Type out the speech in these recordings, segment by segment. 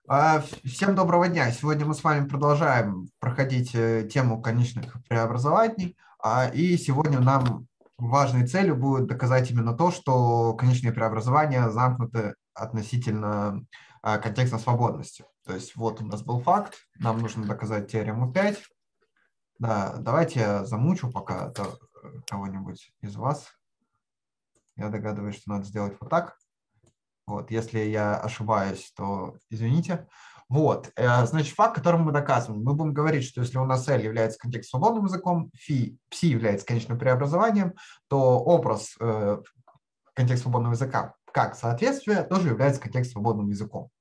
Всем доброго дня. Сегодня мы с вами продолжаем проходить тему конечных преобразований. И сегодня нам важной целью будет доказать именно то, что конечные преобразования замкнуты относительно контекстной свободности. То есть вот у нас был факт, нам нужно доказать теорему 5. Да, давайте я замучу пока кого-нибудь из вас. Я догадываюсь, что надо сделать вот так. Вот, если я ошибаюсь, то извините. Вот, значит, факт, который мы доказываем. Мы будем говорить, что если у нас L является контекстно свободным языком, psi является конечным преобразованием, то образ контекста свободного языка как соответствие тоже является контекстно свободным языком.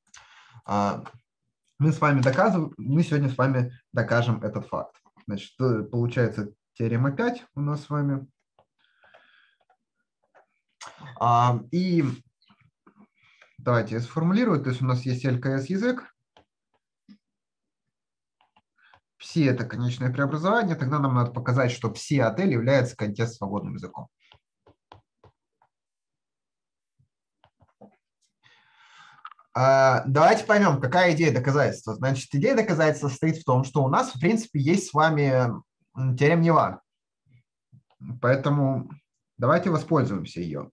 Мы сегодня с вами докажем этот факт. Значит, получается теорема 5 у нас с вами. И давайте я сформулирую. То есть у нас есть LKS язык. Psi – это конечное преобразование. Тогда нам надо показать, что psi от L является контекстно свободным языком. Давайте поймем, какая идея доказательства. Значит, идея доказательства состоит в том, что у нас, в принципе, есть с вами теорема Нева. Поэтому давайте воспользуемся ее.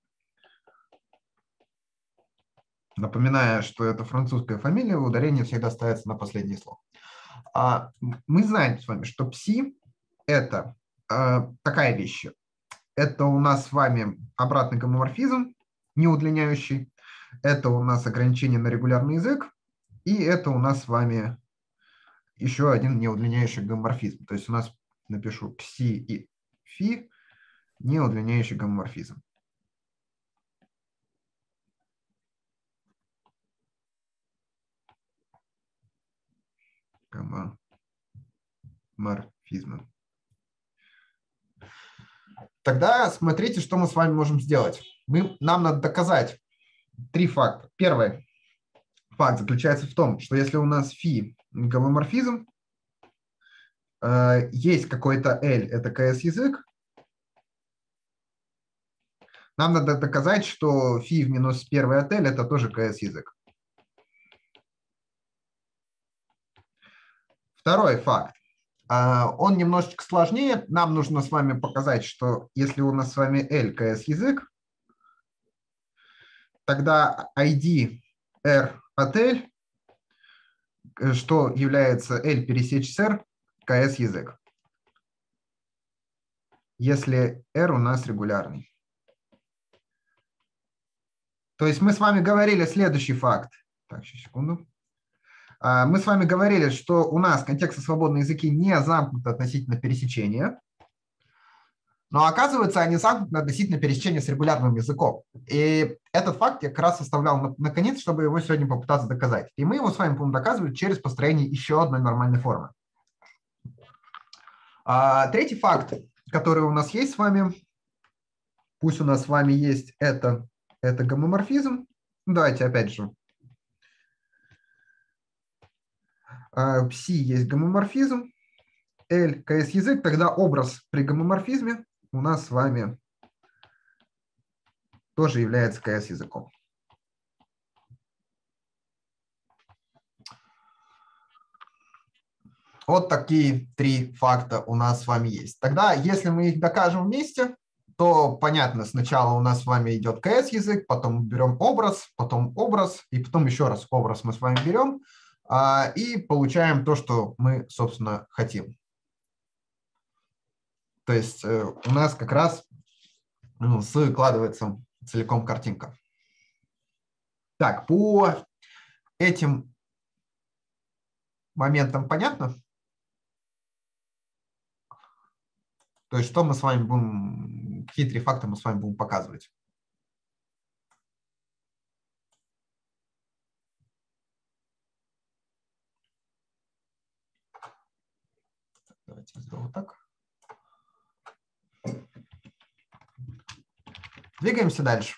Напоминаю, что это французская фамилия, ударение всегда ставится на последнее слово. Мы знаем с вами, что psi – это такая вещь. Это у нас с вами обратный гомоморфизм, неудлиняющий. Это у нас ограничение на регулярный язык. И это у нас с вами еще один неудлиняющий гомоморфизм. То есть у нас, напишу, psi и phi – неудлиняющий гомоморфизм. Гомоморфизм. Тогда смотрите, что мы с вами можем сделать. Нам надо доказать три факта. Первый факт заключается в том, что если у нас φ гомоморфизм, есть какой-то L, это КС-язык, нам надо доказать, что φ в минус 1 от L это тоже КС-язык. Второй факт. Он немножечко сложнее. Нам нужно с вами показать, что если у нас с вами L КС-язык, тогда ID R от L, что является L пересечь с R, КС-язык. Если R у нас регулярный. То есть мы с вами говорили следующий факт. Так, сейчас, секунду. Мы с вами говорили, что у нас контекстно свободные языки не замкнуты относительно пересечения. Но оказывается, они замкнуты относительно пересечения с регулярным языком. И этот факт я как раз оставлял наконец, чтобы его сегодня попытаться доказать. И мы его с вами будем доказывать через построение еще одной нормальной формы. Третий факт, который у нас есть с вами, пусть у нас с вами есть это гомоморфизм. Давайте опять же. Psi есть гомоморфизм. L КС-язык, тогда образ при гомоморфизме у нас с вами тоже является КС-языком. Вот такие три факта у нас с вами есть. Тогда, если мы их докажем вместе, то понятно, сначала у нас с вами идет КС-язык, потом берем образ, и потом еще раз образ мы с вами берем и получаем то, что мы, собственно, хотим. То есть у нас как раз складывается целиком картинка. Так, по этим моментам понятно? То есть что мы с вами будем, какие три факта мы с вами будем показывать? Давайте я сделаю так. Двигаемся дальше.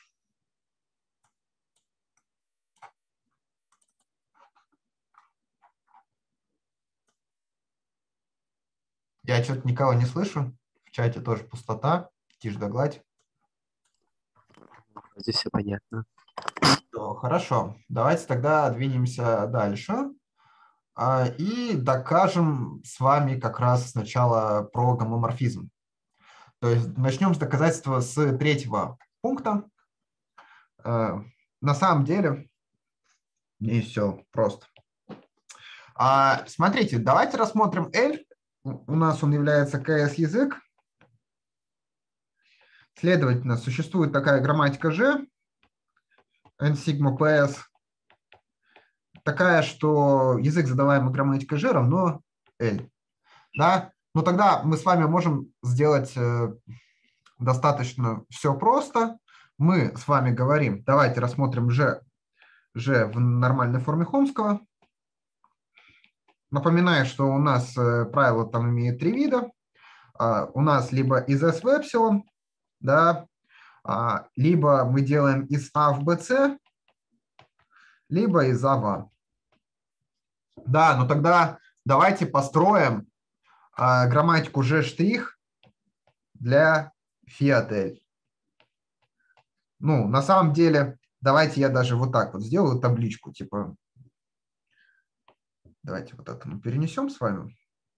Я что-то никого не слышу. В чате тоже пустота. Тишь да гладь. Здесь все понятно. Хорошо, давайте тогда двинемся дальше и докажем с вами как раз сначала про гомоморфизм. То есть начнем с доказательства с третьего пункта. На самом деле, и все просто. Смотрите, давайте рассмотрим L. У нас он является КС-язык. Следовательно, существует такая грамматика G, n сигма PS, такая, что язык, задаваемый грамматикой G, равно L. Да? Но тогда мы с вами можем сделать достаточно все просто. Мы с вами говорим, давайте рассмотрим G в нормальной форме Хомского. Напоминаю, что у нас правило там имеет три вида. У нас либо из S в эпсилон, да, либо мы делаем из А в BC, либо из А в А. Да, но тогда давайте построим грамматику G' для Fiat L. Ну, на самом деле, давайте я даже вот так вот сделаю табличку, типа, давайте вот это мы перенесем с вами.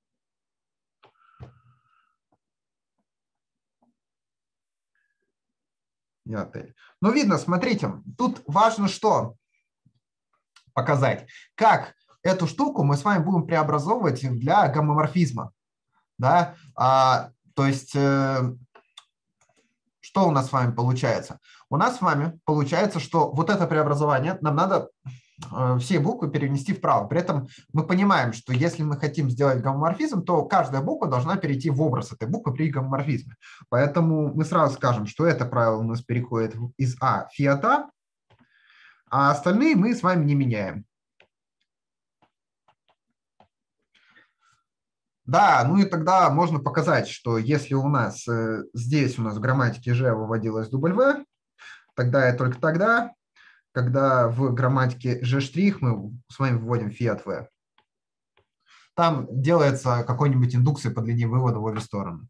Ну, видно, смотрите, тут важно что показать. Как эту штуку мы с вами будем преобразовывать для гомоморфизма. Да? То есть, что у нас с вами получается? У нас с вами получается, что вот это преобразование нам надо все буквы перенести вправо. При этом мы понимаем, что если мы хотим сделать гомоморфизм, то каждая буква должна перейти в образ этой буквы при гомоморфизме. Поэтому мы сразу скажем, что это правило у нас переходит из А в фиата, а остальные мы с вами не меняем. Да, ну и тогда можно показать, что если у нас здесь у нас в грамматике G выводилось W, тогда и только тогда, когда в грамматике G' мы с вами вводим фиат V. Там делается какой-нибудь индукция по длине вывода в обе стороны.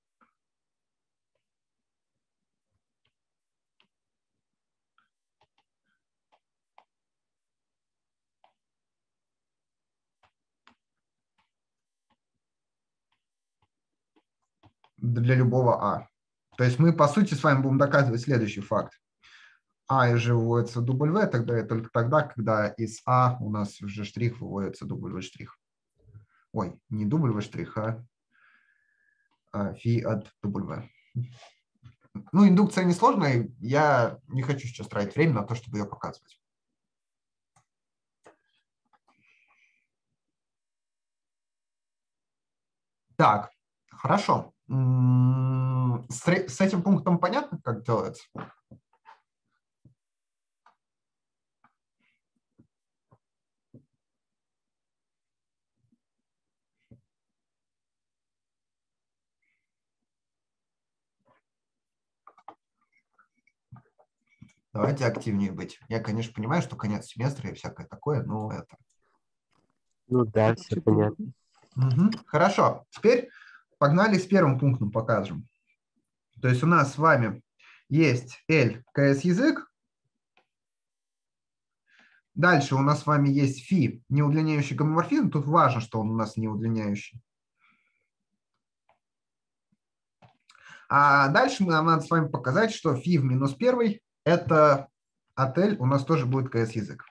Для любого А. То есть мы, по сути, с вами будем доказывать следующий факт. А из G выводится W, тогда и только тогда, когда из А у нас в G' выводится W'. Ой, не W', а фи от W. Ну, индукция несложная, я не хочу сейчас тратить время на то, чтобы ее показывать. Так, хорошо. С этим пунктом понятно, как делается? Давайте активнее быть. Я, конечно, понимаю, что конец семестра и всякое такое, но это... Ну да, все понятно. Угу. Хорошо. Теперь погнали с первым пунктом покажем. То есть у нас с вами есть L, КС-язык. Дальше у нас с вами есть фи, неудлиняющий гомоморфизм. Тут важно, что он у нас неудлиняющий. А дальше нам надо с вами показать, что фи в минус первый – это от L у нас тоже будет КС-язык.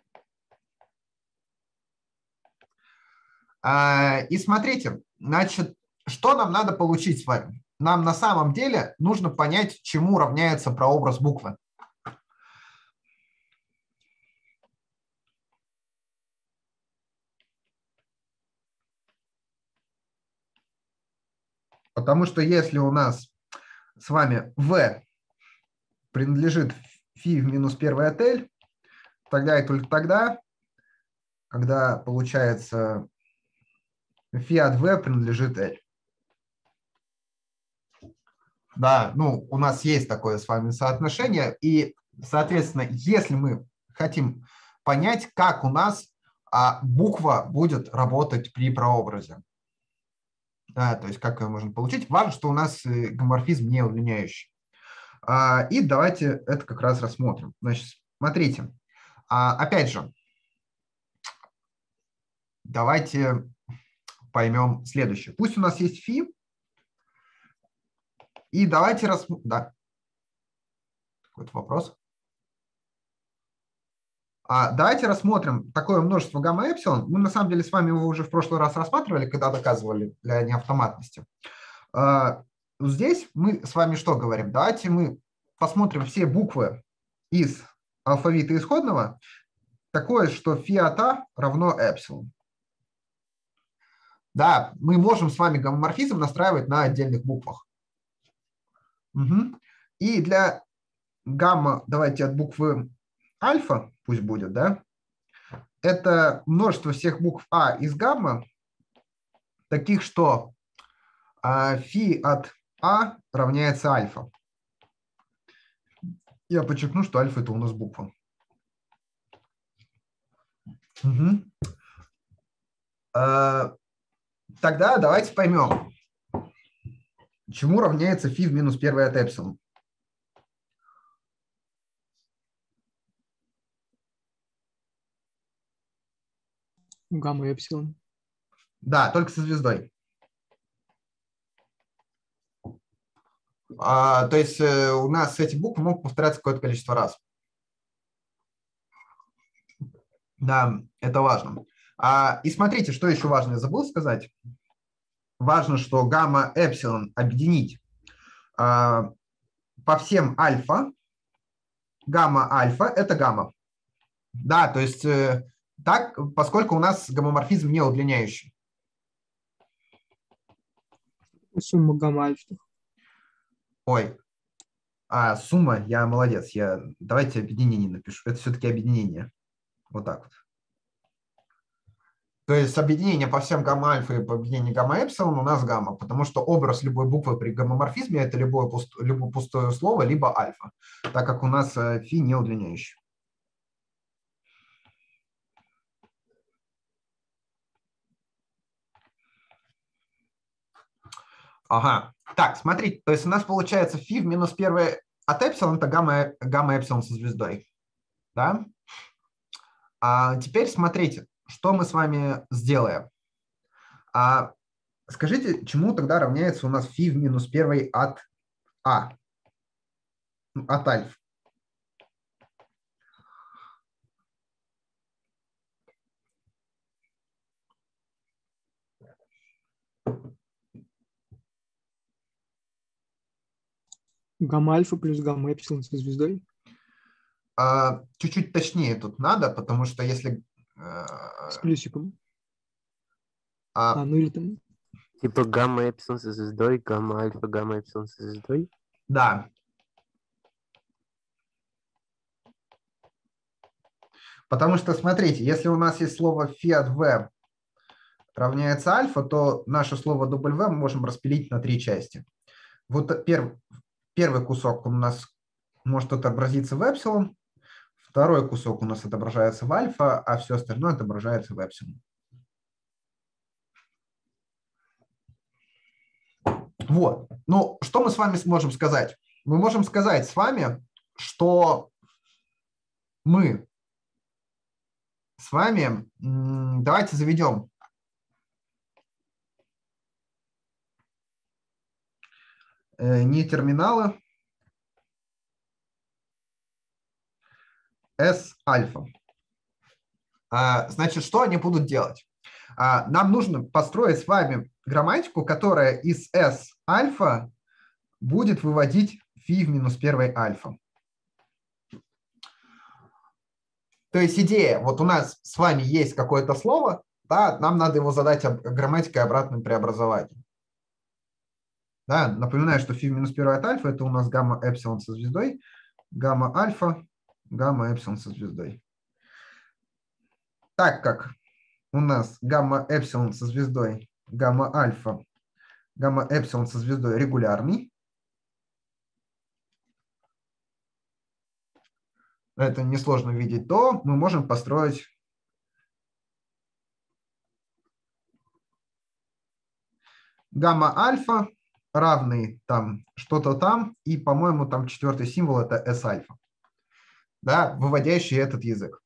И смотрите, значит, что нам надо получить с вами? Нам на самом деле нужно понять, чему равняется прообраз буквы. Потому что если у нас с вами v принадлежит фи в минус первый от L, тогда и только тогда, когда получается фи от v принадлежит L. Да, ну, у нас есть такое с вами соотношение, и, соответственно, если мы хотим понять, как у нас буква будет работать при прообразе, да, то есть как ее можно получить, важно, что у нас гомоморфизм не удлиняющий. И давайте это как раз рассмотрим. Значит, смотрите, опять же, давайте поймем следующее. Пусть у нас есть фи, и давайте рассмотрим... Да. Какой-то вопрос? Давайте рассмотрим такое множество гамма-эпсилон. Мы на самом деле с вами его уже в прошлый раз рассматривали, когда доказывали для неавтоматности. Здесь мы с вами что говорим? Давайте мы посмотрим все буквы из алфавита исходного, такое, что фи от А равно эпсилон. Да, мы можем с вами гомоморфизм настраивать на отдельных буквах. Угу. И для гамма, давайте от буквы альфа, пусть будет, да, это множество всех букв А из гамма, таких, что фи от А равняется альфа. Я подчеркну, что альфа – это у нас буква. Угу. Тогда давайте поймем, чему равняется фи в минус 1 от эпсилон. Гамма и эпсилон. Да, только со звездой. То есть у нас эти буквы могут повторяться какое-то количество раз. Да, это важно. И смотрите, что еще важно, я забыл сказать. Важно, что гамма-эпсилон объединить по всем альфа. Гамма-альфа – это гамма. Да, то есть так, поскольку у нас гомоморфизм не удлиняющий. Сумма гамма-альфа. Ой, сумма, я молодец. Давайте объединение напишу. Это все-таки объединение. Вот так вот. То есть объединение по всем гамма-альфа и по объединению гамма-эпсилон у нас гамма, потому что образ любой буквы при гомоморфизме – это любое пустое слово, либо альфа, так как у нас фи не удлиняющий. Ага. Так, смотрите, то есть у нас получается фи в минус 1 от эпсилон – это гамма-эпсилон со звездой. Да? Теперь смотрите, что мы с вами сделаем. Скажите, чему тогда равняется у нас фи в минус 1 от А? От альфа. Гамма-альфа плюс гамма-эпсилон со звездой. Чуть-чуть точнее тут надо, потому что если... С плюсиком. Ну или там... Типа гамма-эпсилон со звездой, гамма-альфа, гамма-эпсилон со звездой? Да. Потому что, смотрите, если у нас есть слово фи от v равняется альфа, то наше слово W мы можем распилить на 3 части. Вот первый кусок у нас может отобразиться в эпсилон, второй кусок у нас отображается в альфа, а все остальное отображается в эпсилон. Вот. Ну, что мы с вами сможем сказать? Мы можем сказать с вами, что мы с вами, давайте заведем не терминалы, S-альфа. Значит, что они будут делать? Нам нужно построить с вами грамматику, которая из S-альфа будет выводить фи в минус 1 альфа. То есть идея, вот у нас с вами есть какое-то слово, да, нам надо его задать грамматикой обратным преобразованием. Да, напоминаю, что фи в минус 1 от альфа – это у нас гамма-эпсилон со звездой, гамма-альфа, гамма-эпсилон со звездой. Так как у нас гамма-эпсилон со звездой, гамма-альфа, гамма-эпсилон со звездой регулярный, это несложно видеть, то мы можем построить гамма-альфа равный там что-то там, и, по-моему, там четвертый символ – это S-альфа. да, выводящие этот язык.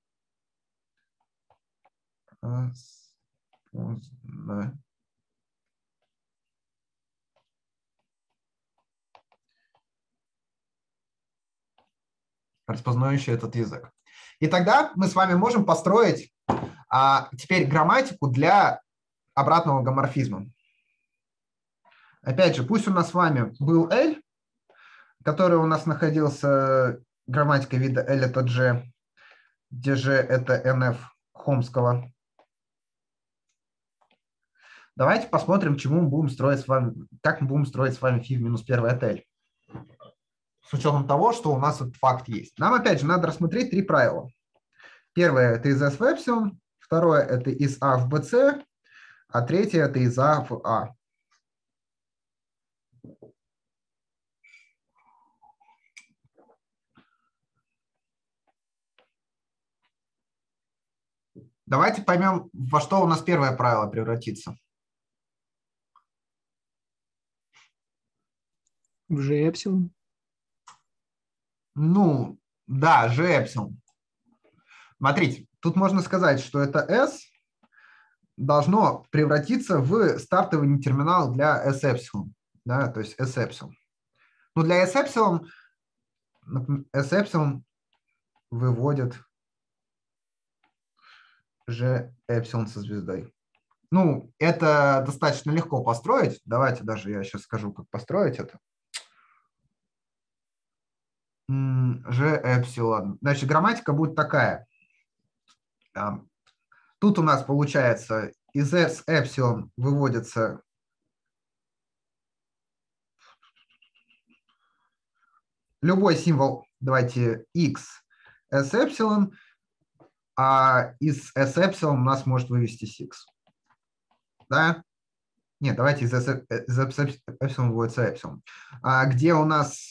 Распознающий этот язык. И тогда мы с вами можем построить теперь грамматику для обратного гоморфизма. Опять же, пусть у нас с вами был L, который у нас находился грамматикой вида L это G, где G это NF Хомского. Давайте посмотрим, чему мы будем строить с вами, как мы будем строить с вами φ минус 1 от L. С учетом того, что у нас этот факт есть. Нам, опять же, надо рассмотреть три правила. Первое – это из S в эпсилон, второе – это из А в BC, а третье – это из А в А. Давайте поймем, во что у нас первое правило превратится. В G эпсилон. Ну, да, G эпсилон. Смотрите, тут можно сказать, что это S должно превратиться в стартовый терминал для S эпсилон. Да, то есть S эпсилон. Но для S эпсилон выводит G эпсилон со звездой. Ну, это достаточно легко построить. Давайте даже я сейчас скажу, как построить это. G эпсилон. Значит, грамматика будет такая. Тут у нас получается из S эпсилон выводится любой символ, давайте, X S эпсилон, а из S эпсилон у нас может вывестись X. Да? Нет, давайте из эпсилон выводится эпсилон. Где у нас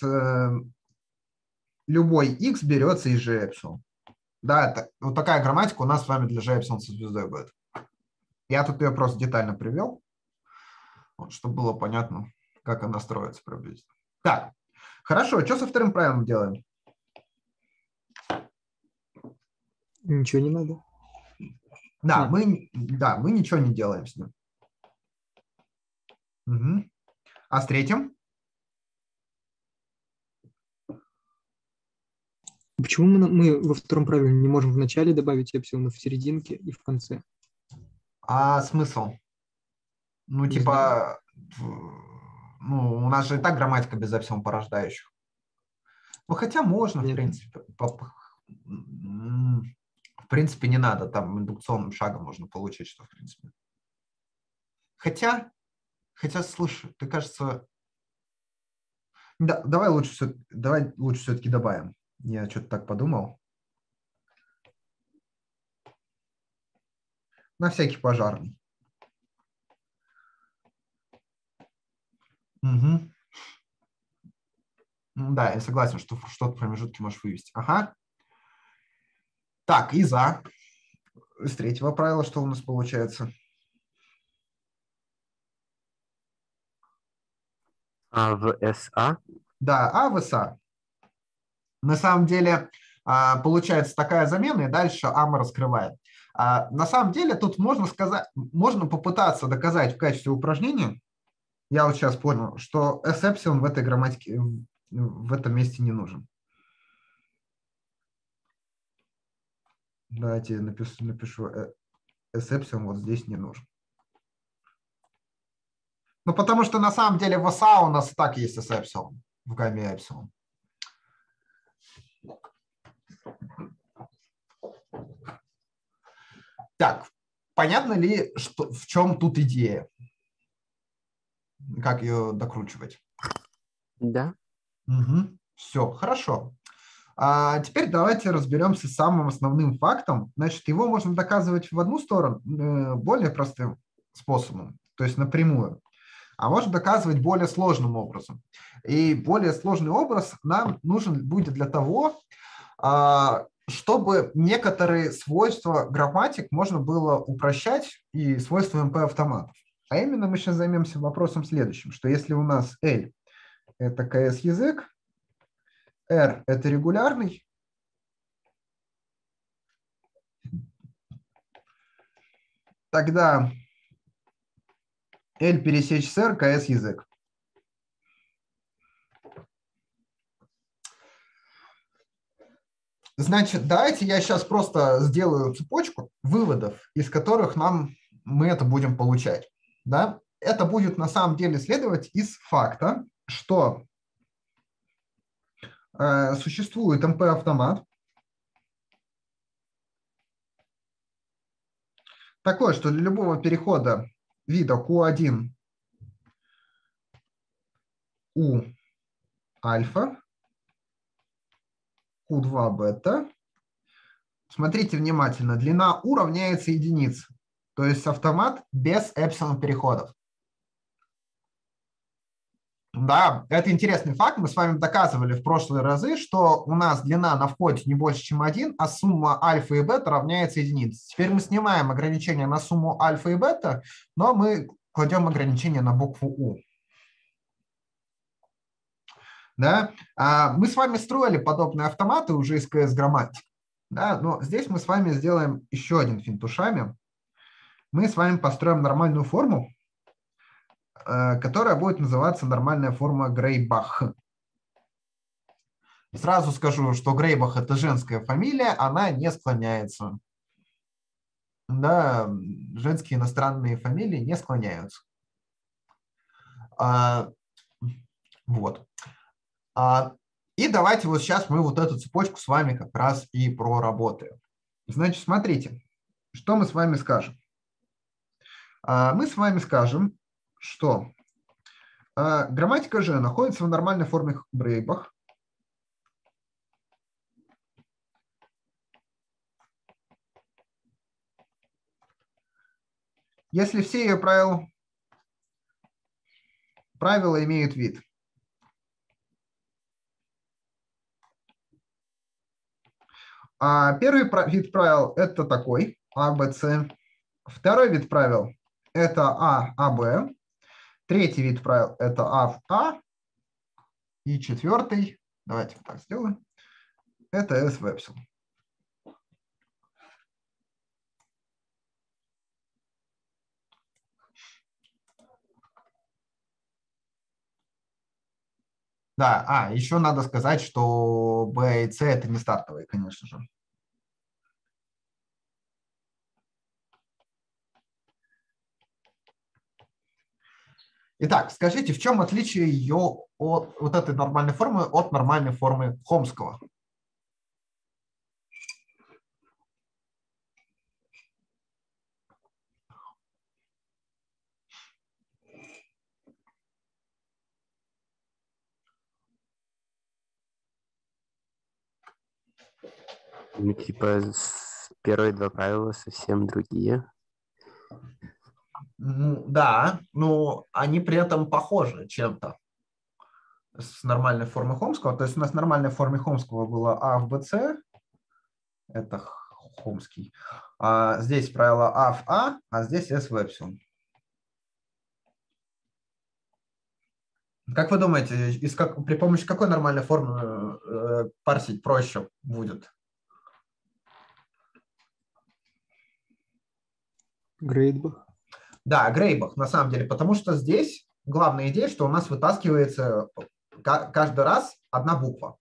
любой X берется из G эпсилон. Да, вот такая грамматика у нас с вами для G эпсилон со звездой будет. Я тут ее просто детально привел, вот, чтобы было понятно, как она строится приблизительно. Так, хорошо, что со вторым правилом делаем? Ничего не надо. Да, мы ничего не делаем с ним. Угу. А с третьим? Почему мы во втором правиле не можем в начале добавить эпсилон, в серединке и в конце? А смысл? Ну, Не типа, ну, у нас же и так грамматика без эпсилон порождающих. Ну, хотя можно, в принципе. В принципе, не надо. Там индукционным шагом можно получить, что в принципе. Хотя, слушай, ты, кажется... Да, давай лучше все-таки добавим. Я что-то так подумал. На всякий пожарный. Угу. Да, я согласен, что что-то в промежутке можешь вывести. Ага. Так, и за. С третьего правила что у нас получается? А в СА? Да, А в СА. На самом деле получается такая замена, и дальше А мы раскрываем. На самом деле тут можно попытаться доказать в качестве упражнения, я вот сейчас понял, что S эпсилон в этой грамматике, в этом месте не нужен. Давайте напишу S эпсилон вот здесь не нужен. Ну, потому что на самом деле в СА у нас и так есть S эпсилон в гамме эпсилон. Так, понятно ли, в чем тут идея? Как ее докручивать? Да. Угу. Все, хорошо. Теперь давайте разберемся с самым основным фактом. Значит, его можно доказывать в одну сторону более простым способом, то есть напрямую, а можно доказывать более сложным образом. И более сложный образ нам нужен будет для того, чтобы некоторые свойства грамматик можно было упрощать и свойства МП-автоматов. А именно мы сейчас займемся вопросом следующим, что если у нас L – это КС-язык, R – это регулярный, Тогда L пересечь с R, КС язык. Значит, давайте я сейчас просто сделаю цепочку выводов, из которых мы это будем получать. Да? Это будет на самом деле следовать из факта, что существует МП-автомат, такое, что для любого перехода вида Q1 U альфа, Q2 бета, смотрите внимательно, длина U равняется единице, то есть автомат без эпсилон переходов. Да, это интересный факт. Мы с вами доказывали в прошлые разы, что у нас длина на входе не больше, чем 1, а сумма альфа и бета равняется единице. Теперь мы снимаем ограничение на сумму альфа и бета, но мы кладем ограничение на букву U. Да? Мы с вами строили подобные автоматы уже из CS-грамматик. Да? Но здесь мы с вами сделаем еще один финт ушами. Мы с вами построим нормальную форму, которая будет называться нормальная форма Грейбах. Сразу скажу, что Грейбах – это женская фамилия, она не склоняется. Да, женские иностранные фамилии не склоняются. Вот. И давайте вот сейчас мы вот эту цепочку с вами как раз и проработаем. Значит, смотрите, что мы с вами скажем. Мы с вами скажем, что грамматика G находится в нормальной форме Грейбах. Если все ее правила имеют вид. Первый вид правил – это такой, А, Б, С. Второй вид правил – это А, А, Б. Третий вид правил – это А в А. И четвертый, давайте так сделаем, это S в эпсилон. Да, еще надо сказать, что B и C это не стартовые, конечно же. Итак, скажите, в чем отличие ее от вот этой нормальной формы от нормальной формы Хомского? Ну, типа, первые два правила совсем другие. Ну, да, но они при этом похожи чем-то с нормальной формой Хомского. То есть у нас в нормальной форме Хомского было А в БЦ, это Хомский. Здесь правило А в А здесь S в эпсилон. Как вы думаете, при помощи какой нормальной формы парсить проще будет? Грейдбах. Да, Грейбах, на самом деле, потому что здесь главная идея, что у нас вытаскивается каждый раз одна буква.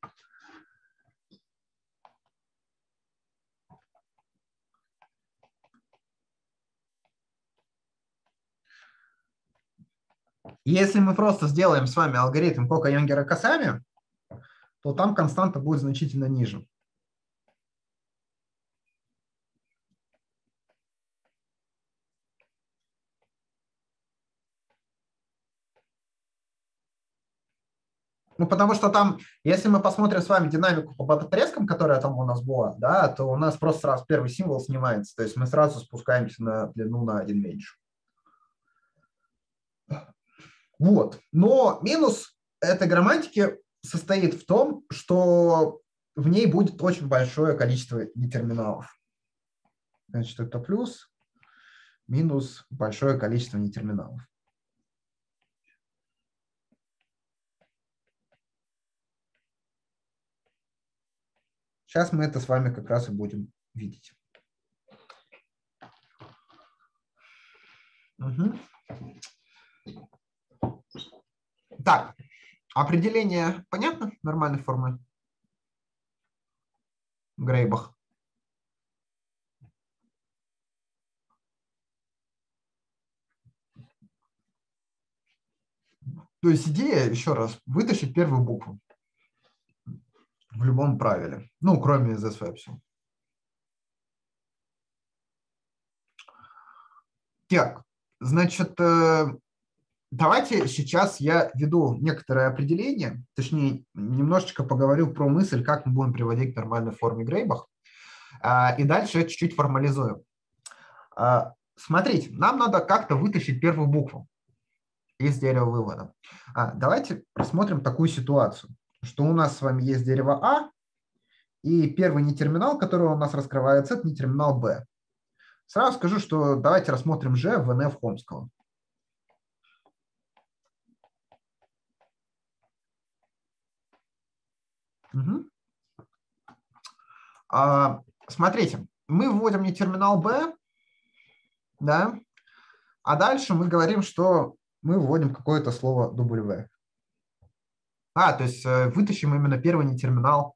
Если мы просто сделаем с вами алгоритм Кока-Янгера-Касами, то там константа будет значительно ниже. Ну, потому что там, если мы посмотрим с вами динамику по бета-трескам, которая там у нас была, да, то у нас просто сразу первый символ снимается. То есть мы сразу спускаемся на длину на 1 меньше. Вот. Но минус этой грамматики состоит в том, что в ней будет очень большое количество нетерминалов. Значит, это плюс, минус большое количество нетерминалов. Сейчас мы это с вами как раз и будем видеть. Угу. Так, определение понятно? Нормальной формы? Грейбах. То есть идея, еще раз, вытащить первую букву в любом правиле. Ну, кроме this website. Так, значит, давайте сейчас я введу некоторое определение, точнее, немножечко поговорю про мысль, как мы будем приводить к нормальной форме Грейбах, и дальше я чуть-чуть формализую. Смотрите, нам надо как-то вытащить первую букву из дерева вывода. Давайте рассмотрим такую ситуацию, что у нас с вами есть дерево А, и первый нетерминал, который у нас раскрывается, это нетерминал Б. Сразу скажу, что давайте рассмотрим Ж в НФ Хомского. Угу. Смотрите, мы вводим нетерминал Б, да, а дальше мы говорим, что мы вводим какое-то слово W. То есть вытащим именно первый нетерминал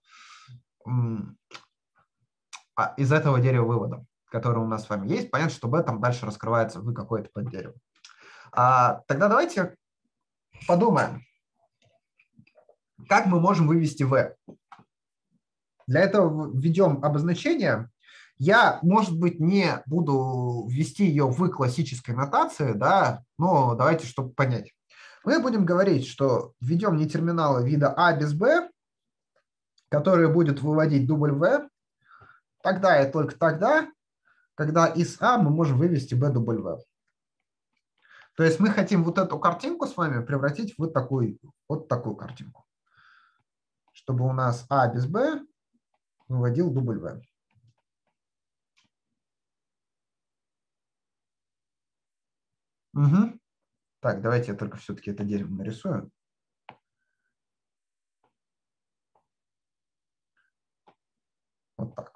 из этого дерева вывода, который у нас с вами есть. Понятно, что B там дальше раскрывается в какое-то поддерево. Тогда давайте подумаем, как мы можем вывести V. Для этого введем обозначение. Я, может быть, не буду ввести ее в классической нотации, да, но давайте, чтобы понять. Мы будем говорить, что введем нетерминалы вида А без Б, которые будут выводить W, тогда и только тогда, когда из А мы можем вывести BW. То есть мы хотим вот эту картинку с вами превратить в вот такую картинку, чтобы у нас А без Б выводил W. Угу. Так, давайте я только все-таки это дерево нарисую. Вот так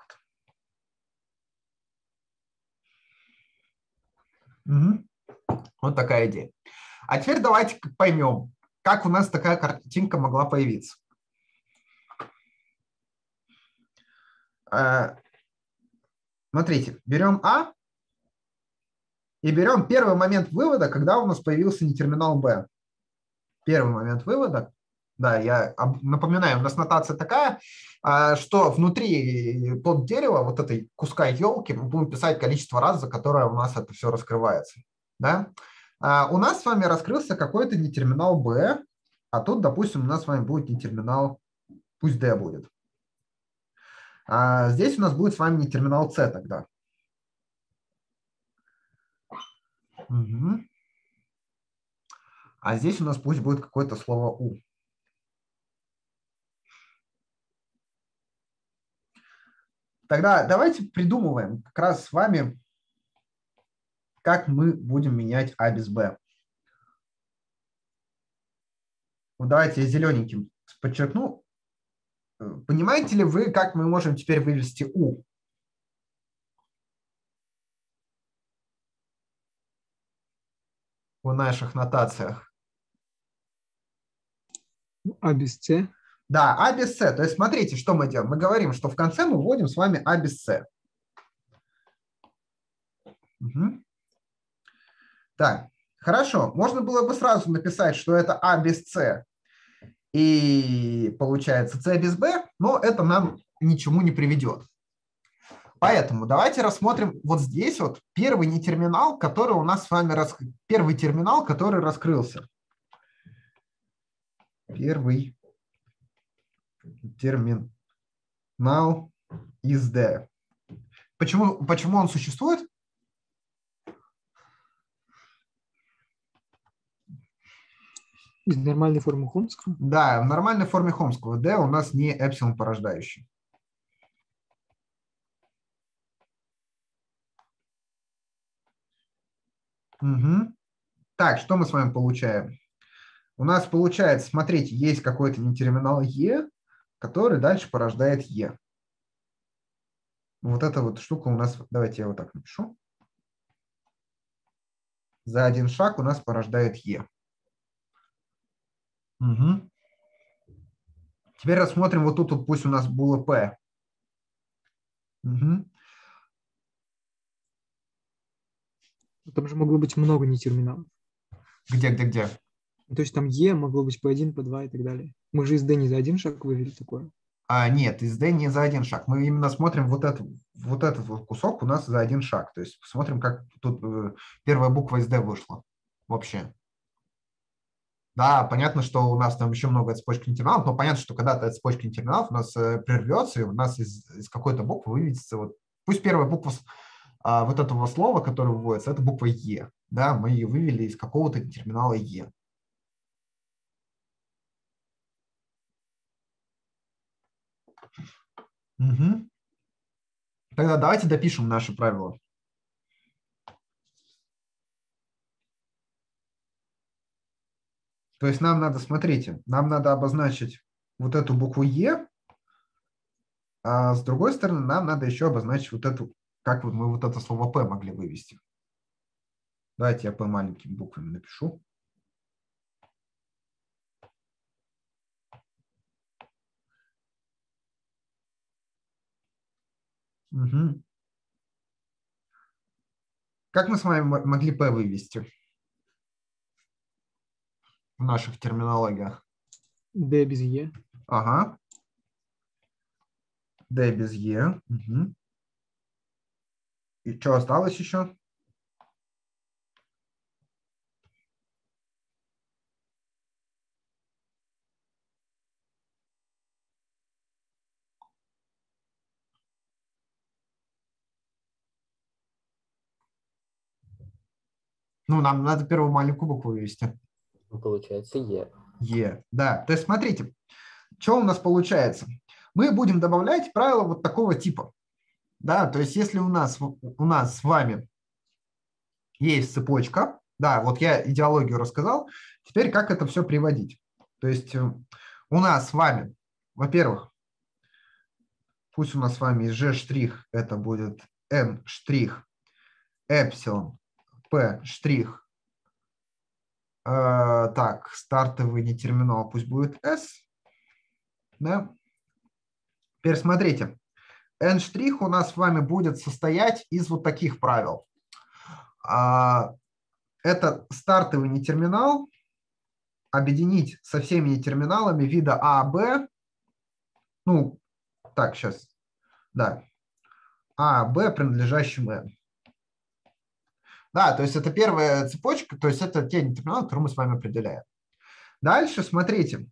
вот. Угу. Вот такая идея. А теперь давайте поймем, как у нас такая картинка могла появиться. Смотрите, берем А и берем первый момент вывода, когда у нас появился нетерминал Б. Первый момент вывода. Да, я напоминаю, у нас нотация такая, что внутри под дерева вот этой куска елки мы будем писать количество раз, за которое у нас это все раскрывается. Да? У нас с вами раскрылся какой-то нетерминал B, а тут, допустим, у нас с вами будет нетерминал, пусть D будет. Здесь у нас будет с вами нетерминал C тогда. Угу. А здесь у нас пусть будет какое-то слово U. Тогда давайте придумываем как раз с вами, как мы будем менять А без Б. Вот давайте я зелененьким подчеркну. Понимаете ли вы, как мы можем теперь вывести U? В наших нотациях. А без С? Да, А без С. То есть смотрите, что мы делаем. Мы говорим, что в конце мы вводим с вами А без С. Угу. Так, хорошо. Можно было бы сразу написать, что это А без С и получается С без Б, но это нам ничему не приведет. Поэтому давайте рассмотрим вот здесь вот первый нетерминал, который у нас с вами первый терминал, который раскрылся. Первый терминал из D. Почему он существует? Из нормальной формы Хомского? Да, в нормальной форме Хомского. D у нас не эпсилон порождающий. Угу. Так, что мы с вами получаем? У нас получается, смотрите, есть какой-то нетерминал E, который дальше порождает E. Вот эта вот штука у нас, давайте я вот так напишу. за один шаг у нас порождает Е. Угу. Теперь рассмотрим вот тут, вот пусть у нас было P. Угу. Там же могло быть много нетерминалов. Где? То есть там Е могло быть P1, P2 и так далее. Мы же из D не за один шаг вывели такое. Нет, из D не за один шаг. Мы именно смотрим вот этот вот кусок у нас за один шаг. То есть смотрим, как тут первая буква из D вышла вообще. Да, понятно, что у нас там еще много цепочки нетерминалов, но понятно, что когда-то эта цепочка нетерминалов у нас прервется, и у нас из какой-то буквы выведется, вот, пусть первая буква вот этого слова, которое выводится, это буква Е. Да, мы ее вывели из какого-то терминала Е. Угу. Тогда давайте допишем наши правила. То есть нам надо, смотрите, нам надо обозначить вот эту букву Е, а с другой стороны нам надо еще обозначить вот эту, как вот мы вот это слово П могли вывести. Давайте я П маленькими буквами напишу. Угу. Как мы с вами могли П вывести в наших терминологиях? D без Е. Ага. D без Е. Угу. И что осталось еще? Ну, нам надо первую маленькую букву вывести. Получается Е. Е. Да. То есть смотрите, что у нас получается? Мы будем добавлять правила вот такого типа. Да, то есть если у нас с вами есть цепочка, да, вот я идеологию рассказал, теперь как это все приводить? То есть у нас с вами, во-первых, пусть у нас с вами G' это будет N', эпсилон, P', так, стартовый нетерминал пусть будет S, да. Теперь смотрите, N' у нас с вами будет состоять из вот таких правил. Это стартовый нетерминал объединить со всеми нетерминалами вида А, Б, ну, так, сейчас, да, А, Б, принадлежащим N. Да, то есть это первая цепочка, то есть это те нетерминалы, которые мы с вами определяем. Дальше, смотрите,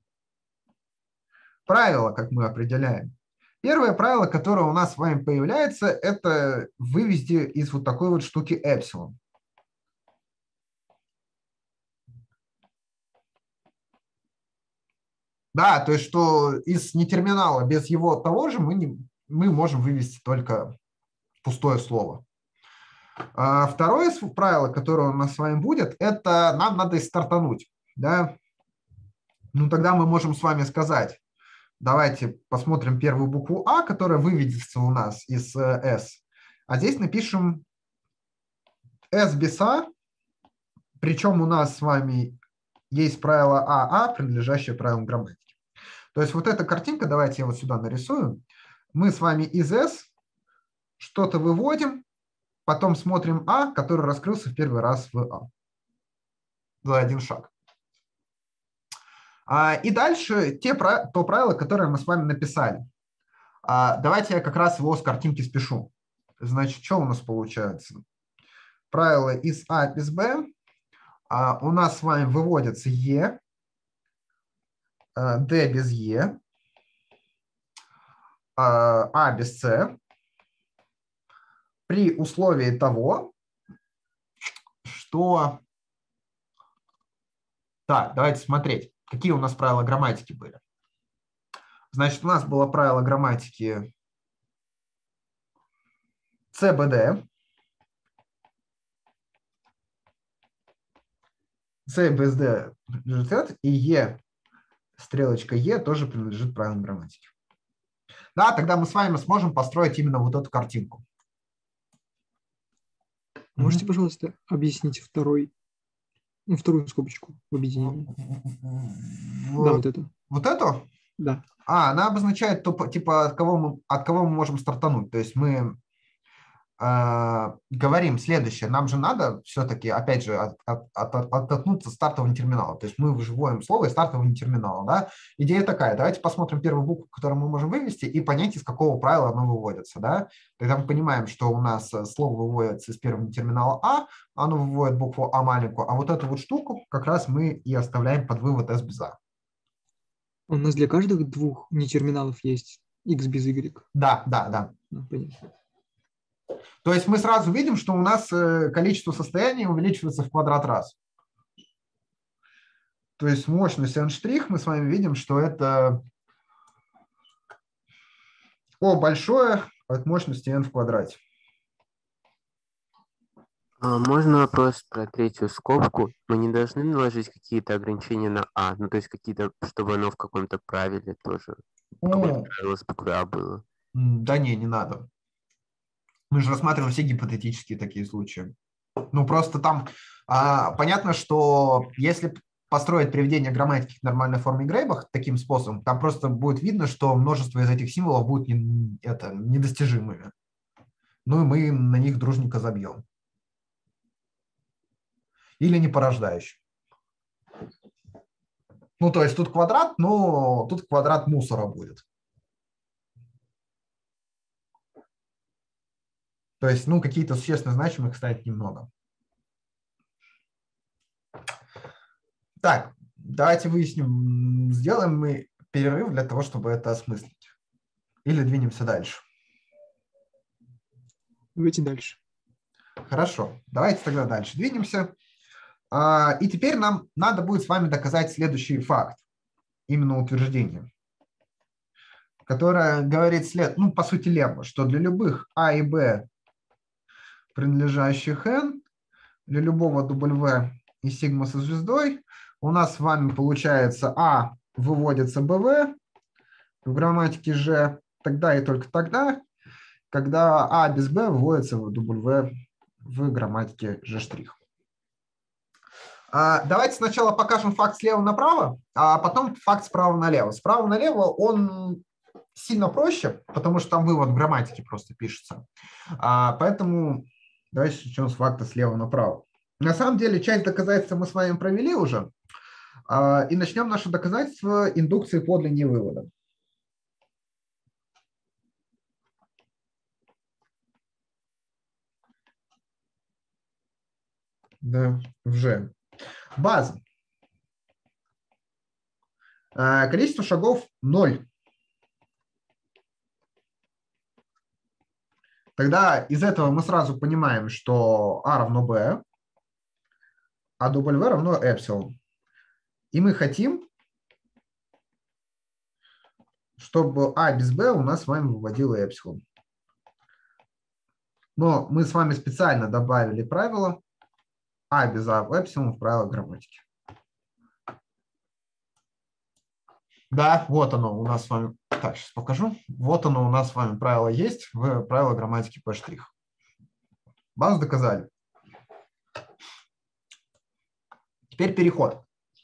правила, как мы определяем. Первое правило, которое у нас с вами появляется, это вывести из вот такой вот штуки эпсилон. Да, то есть что из нетерминала без его того же мы можем вывести только пустое слово. Второе правило, которое у нас с вами будет, это нам надо стартануть. Да? Ну, тогда мы можем с вами сказать, давайте посмотрим первую букву А, которая выведется у нас из S. А здесь напишем S без А, причем у нас с вами есть правило АА, принадлежащее правилам грамматики. То есть вот эта картинка, давайте я вот сюда нарисую. Мы с вами из S что-то выводим, потом смотрим А, который раскрылся в первый раз в А. За один шаг. И дальше то правило, которое мы с вами написали. Давайте я как раз его с картинки спешу. Значит, что у нас получается? Правило из А без Б. У нас с вами выводится Е, Д без Е, А без С. При условии того, что... Так, давайте смотреть, какие у нас правила грамматики были. Значит, у нас было правило грамматики ЦБД. С без Д принадлежит и Е, стрелочка Е, тоже принадлежит правилам грамматики. Да, тогда мы с вами сможем построить именно вот эту картинку. Можете, пожалуйста, объяснить вторую скобочку в объединении? Да, вот эту. Вот эту? Да. Она обозначает, типа, от кого мы можем стартануть. То есть мы говорим следующее. Нам же надо все-таки, опять же, оттолкнуться от стартового терминала. То есть мы вводим слово из стартового терминала. Да? Идея такая. Давайте посмотрим первую букву, которую мы можем вывести, и понять, из какого правила оно выводится. Да? Тогда мы понимаем, что у нас слово выводится из первого терминала оно выводит букву А маленькую, а вот эту вот штуку как раз мы и оставляем под вывод S без А. У нас для каждых двух нетерминалов есть x без y. Да. Понятно. То есть мы сразу видим, что у нас количество состояний увеличивается в квадрат раз. То есть мощность n' мы с вами видим, что это O большое от мощности n в квадрате. Можно вопрос про третью скобку? Мы не должны наложить какие-то ограничения на А, ну то есть какие-то, чтобы оно в каком-то правиле тоже, какое-то правило с буквы А было. Да не надо. Мы же рассматриваем все гипотетические такие случаи. Ну, просто там понятно, что если построить приведение грамматики к нормальной форме Грейбах таким способом, там просто будет видно, что множество из этих символов будут недостижимыми. Ну, и мы на них дружненько забьем. Или не порождающим. Ну, то есть тут квадрат, но тут квадрат мусора будет. То есть, какие-то существенно значимых ставить немного. Так, давайте выясним, сделаем мы перерыв для того, чтобы это осмыслить. Или двинемся дальше. Давайте дальше. Хорошо, давайте тогда дальше двинемся. И теперь нам надо будет с вами доказать следующий факт, именно утверждение, которое говорит по сути, лемма, что для любых А и Б, принадлежащих n, для любого W и сигма со звездой, у нас с вами получается А выводится БВ в грамматике G тогда и только тогда, когда А без Б выводится в W в грамматике G'. Давайте сначала покажем факт слева направо, а потом факт справа налево. Справа налево он сильно проще, потому что там вывод в грамматике просто пишется. Поэтому давайте начнем с факта слева направо. На самом деле часть доказательства мы с вами провели уже. И начнем наше доказательство индукции по длине вывода. Да, в база. Количество шагов 0. Тогда из этого мы сразу понимаем, что А равно B, а W равно эпсилон. И мы хотим, чтобы А без B у нас с вами выводило эпсилон. Но мы с вами специально добавили правило А без А в эпсилон в правило грамматики. Да, вот оно у нас с вами. Так, сейчас покажу. Вот оно у нас с вами правило есть в правило грамматики P'. Базу доказали. Теперь переход.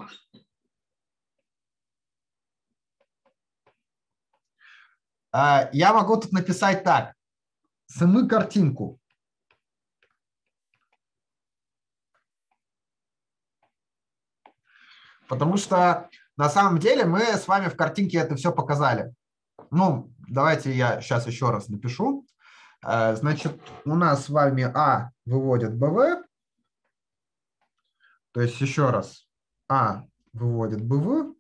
Я могу тут написать так. Сымы картинку. Потому что на самом деле мы с вами в картинке это все показали. Давайте я сейчас еще раз напишу. Значит, у нас с вами А выводит БВ. То есть еще раз. А выводит БВ.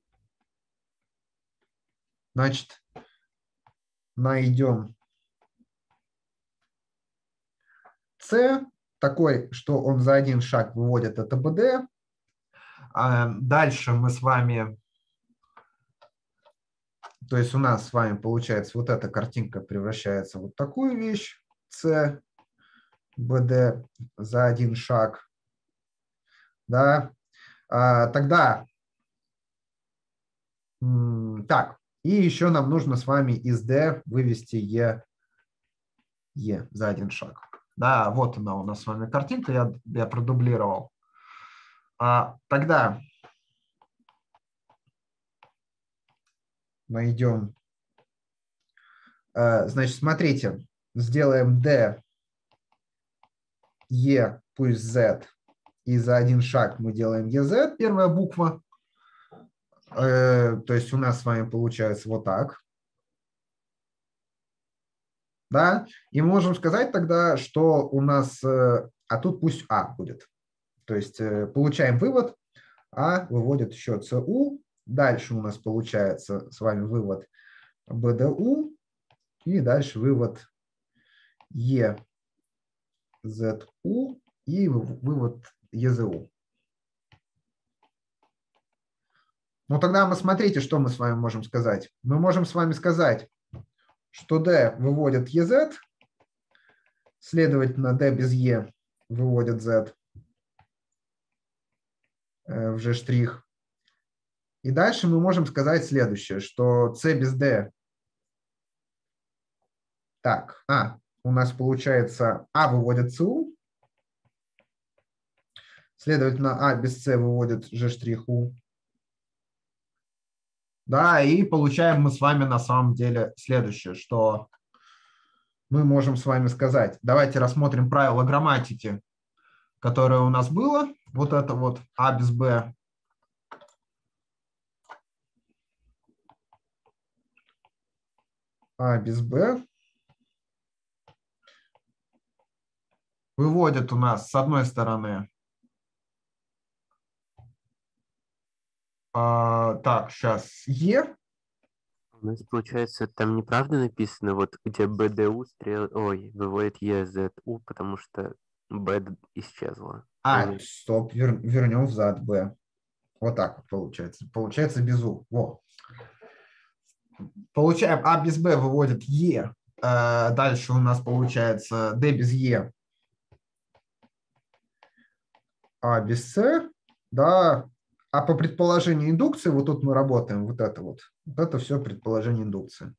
Значит, найдем С, такой, что он за один шаг выводит это БД. Дальше мы с вами, то есть у нас с вами получается вот эта картинка превращается в вот такую вещь. С, БД за один шаг. Да. Тогда, так, и еще нам нужно с вами из D вывести Е за один шаг. Да, вот она у нас с вами картинка, я продублировал. Тогда найдем, значит, смотрите, сделаем D, E, пусть Z, и за один шаг мы делаем EZ, первая буква. То есть у нас с вами получается вот так. Да? И мы можем сказать тогда, что у нас, а тут пусть А будет. То есть получаем вывод, А выводит еще ЦУ. Дальше у нас получается с вами вывод БДУ. И дальше вывод ЕЗУ и вывод ЕЗУ. Ну тогда мы смотрите, что мы с вами можем сказать. Мы можем с вами сказать, что D выводит EZ, следовательно, D без E выводит Z в G'. И дальше мы можем сказать следующее, что C без D. Так, у нас получается А выводит ЦУ, следовательно, А без С выводит G'. Да, и получаем мы с вами на самом деле следующее, что мы можем с вами сказать. Давайте рассмотрим правило грамматики, которое у нас было. Вот это вот А без Б. А без Б выводит у нас с одной стороны. Так, сейчас Е. У нас, получается, там неправда написано, вот где БДУ выводит ЕЗУ, потому что Б исчезла. Стоп, вернем взад Б. Вот так вот получается. Получается без У. Во. Получаем А без Б выводит Е. Дальше у нас получается D без Е. А без С. Да. А по предположению индукции, вот тут мы работаем, вот это вот. Вот это все предположение индукции.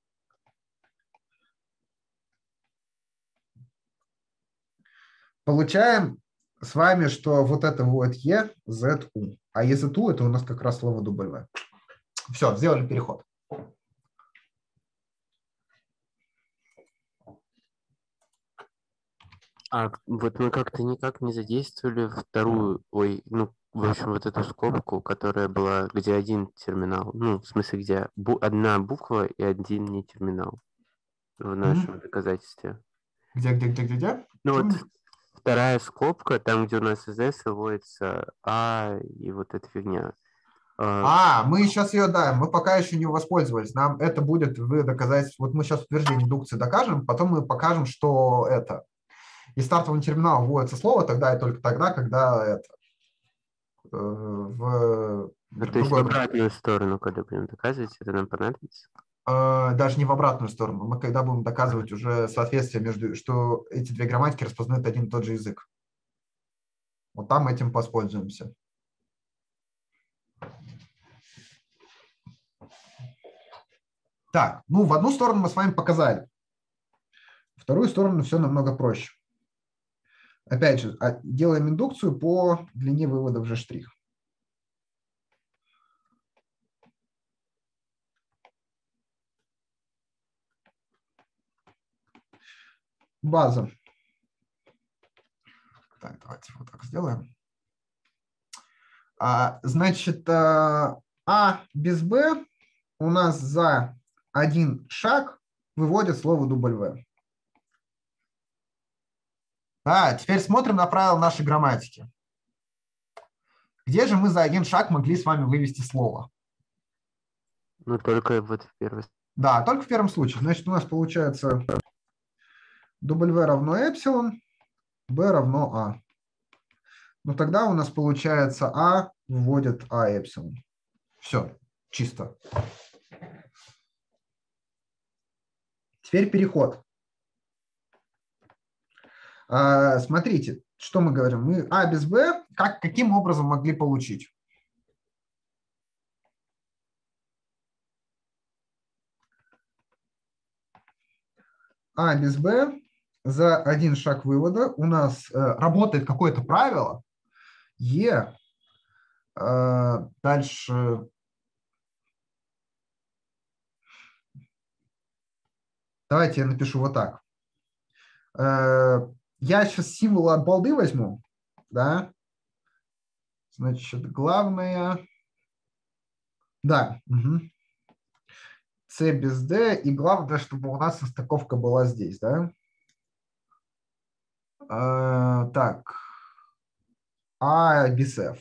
Получаем с вами, что вот это вот Е, Z, У. А ЕЗУ это у нас как раз слово W. Все, сделали переход. Вот мы как-то никак не задействовали вторую, в общем, вот эту скобку, которая была, где один терминал, в смысле, где одна буква и один не терминал в нашем доказательстве. Где? Вот вторая скобка, там, где у нас из S выводится А и вот эта фигня. Мы сейчас ее даем, мы пока еще не воспользовались. Нам это будет в доказательстве. Вот мы сейчас утверждение индукции докажем, потом мы покажем, что это. И стартовый терминал вводится слово тогда и только тогда, когда это то есть в обратную сторону, когда будем доказывать, это нам понадобится? Даже не в обратную сторону. Мы когда будем доказывать уже соответствие между, что эти две грамматики распознают один и тот же язык. Вот там этим воспользуемся. Так, в одну сторону мы с вами показали. Вторую сторону все намного проще. Опять же, делаем индукцию по длине вывода в G'. База. Так, давайте вот так сделаем. Значит, А без Б у нас за один шаг выводит слово W. Теперь смотрим на правила нашей грамматики. Где же мы за один шаг могли с вами вывести слово? Только вот в первый. Да, только в первом случае. Значит, у нас получается W равно эпсилон, B равно А. Тогда у нас получается А вводит А эпсилон. Все, чисто. Теперь переход. Смотрите, что мы говорим. Мы А без Б каким образом могли получить? А без Б за один шаг вывода у нас работает какое-то правило, дальше давайте я напишу вот так. Я сейчас символы от балды возьму, да, значит, главное, да, C без D, и главное, чтобы у нас состыковка была здесь, да. Так, A без F.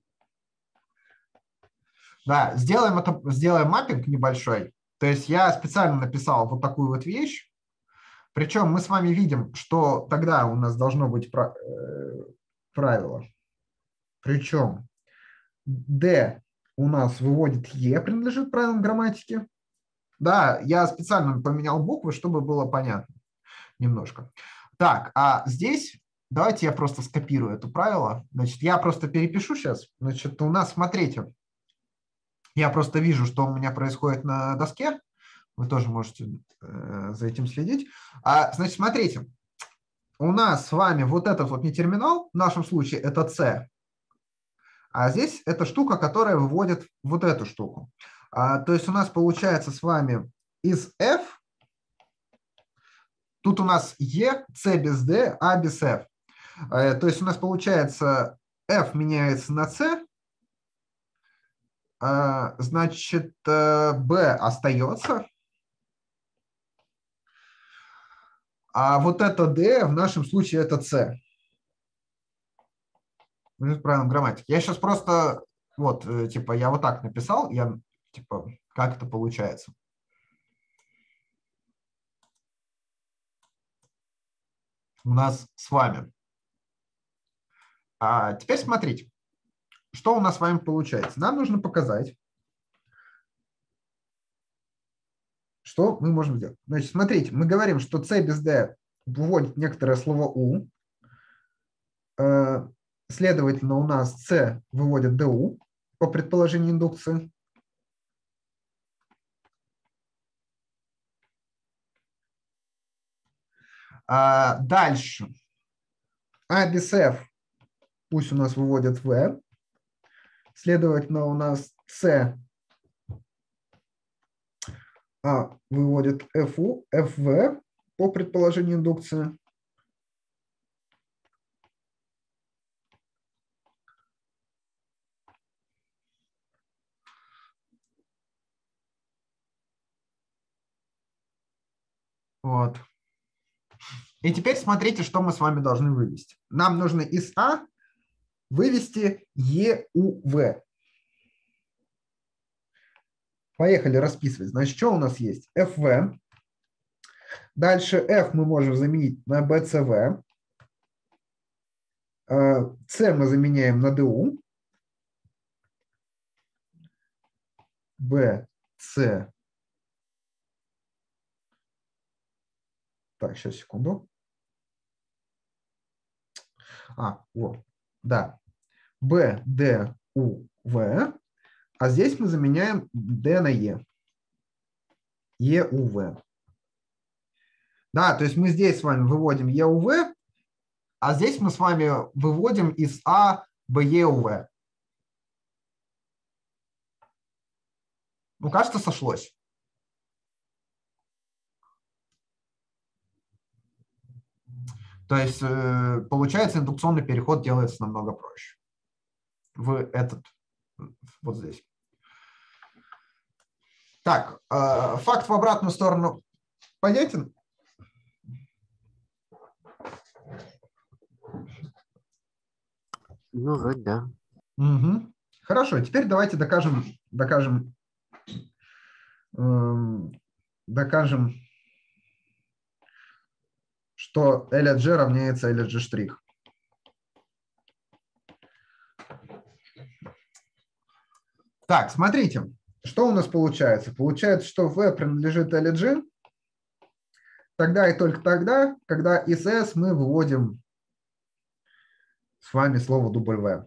Да, сделаем маппинг небольшой. То есть я специально написал вот такую вот вещь. Причем мы с вами видим, что тогда у нас должно быть правило. Причем D у нас выводит E, принадлежит правилам грамматики. Да, я специально поменял буквы, чтобы было понятно немножко. Так, а здесь давайте я просто скопирую это правило. Значит, я просто перепишу сейчас. Значит, у нас, смотрите, я просто вижу, что у меня происходит на доске. Вы тоже можете за этим следить. Значит, смотрите, у нас с вами вот этот вот не терминал, в нашем случае это C, а здесь это штука, которая выводит вот эту штуку. То есть у нас получается с вами из F, тут у нас E, C без D, A без F. То есть у нас получается F меняется на C, значит, B остается. А вот это D в нашем случае это C. Правильно, грамматики. Я сейчас просто, вот, типа, я вот так написал, я, типа, как это получается. У нас с вами. Теперь смотрите, что у нас с вами получается. Нам нужно показать, что мы можем сделать. Значит, смотрите, мы говорим, что C без D выводит некоторое слово U. Следовательно, у нас C выводит DU по предположению индукции. Дальше. A без F пусть у нас выводит V. Следовательно, у нас C выводит FU, FV по предположению индукции. Вот. И теперь смотрите, что мы с вами должны вывести. Нам нужно из А вывести EUV. Поехали расписывать. Значит, что у нас есть? FV. Дальше F мы можем заменить на BCV. C мы заменяем на DU. B, C. Так, сейчас, секунду. Вот. Да. B, D, U, V. А здесь мы заменяем D на E. E, U, V. Да, то есть мы здесь с вами выводим E, U, V, а здесь мы с вами выводим из A, B, E, U, V. Ну, кажется, сошлось. То есть, получается, индукционный переход делается намного проще. Вот здесь. Так, факт в обратную сторону понятен? Ну, вроде да. Угу. Хорошо, теперь давайте докажем, что L от G равняется L от G штрих. Так, смотрите, что у нас получается? Получается, что V принадлежит L от G тогда и только тогда, когда из S мы выводим с вами слово W.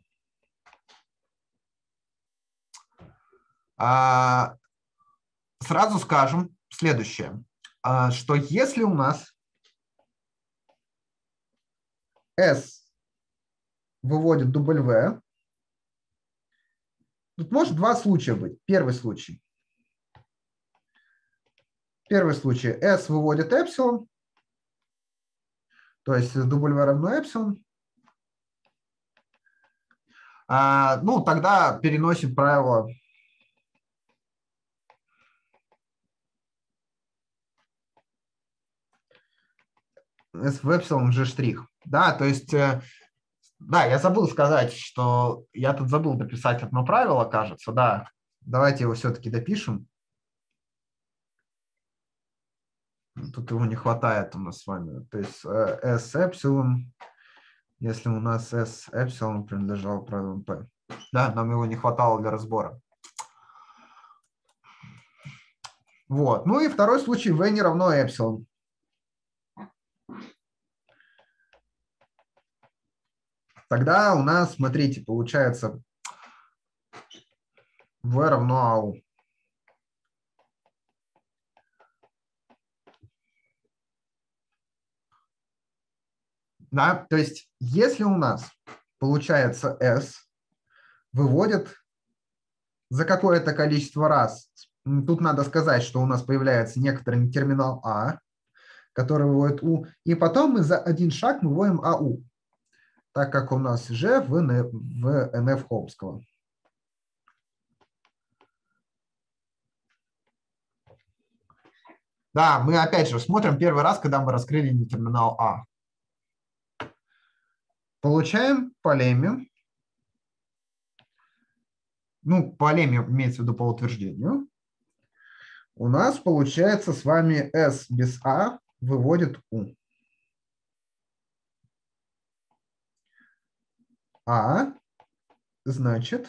Сразу скажем следующее, что если у нас S выводит W. Тут может два случая быть. Первый случай, S выводит эпсилон, то есть W равно эпсилон. Ну, тогда переносим правило S в эпсилон G штрих. Да, то есть, да, я забыл сказать, что я тут забыл дописать одно правило, кажется, да. Давайте его все-таки допишем. Тут его не хватает у нас с вами. То есть S эпсилон, если у нас S эпсилон принадлежал правилам P. Да, нам его не хватало для разбора. Вот. Ну и второй случай, V не равно эпсилон. Тогда у нас, смотрите, получается V равно AU. Да, то есть если у нас получается S выводит за какое-то количество раз, тут надо сказать, что у нас появляется некоторый терминал А, который выводит U, и потом мы за один шаг мы вводим АУ, так как у нас G в NF Хомского. Да, мы опять же смотрим первый раз, когда мы раскрыли терминал А. Получаем по лемме. Ну, по лемме имеется в виду по утверждению. У нас получается с вами S без А выводит U. А, значит,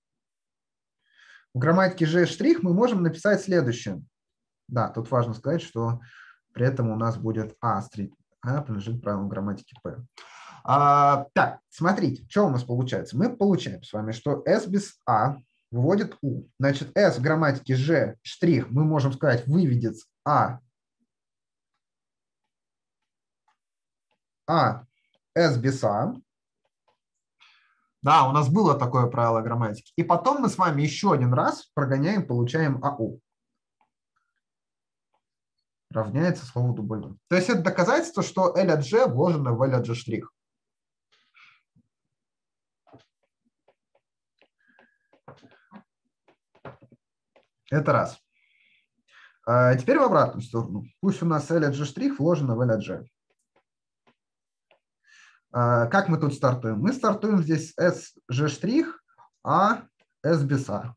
в грамматике G' мы можем написать следующее. Да, тут важно сказать, что при этом у нас будет А принадлежит правилам грамматики P. Так, смотрите, что у нас получается? Мы получаем с вами, что S без А выводит U. Значит, S в грамматике G' мы можем сказать выведет S без А. Да, у нас было такое правило грамматики. И потом мы с вами еще один раз прогоняем, получаем АУ. Равняется слову W. То есть это доказательство, что L от G вложено в L от G'. Это раз. Теперь в обратную сторону. Пусть у нас L от G' вложено в L от G. Как мы тут стартуем? Мы стартуем здесь S G', а S без А.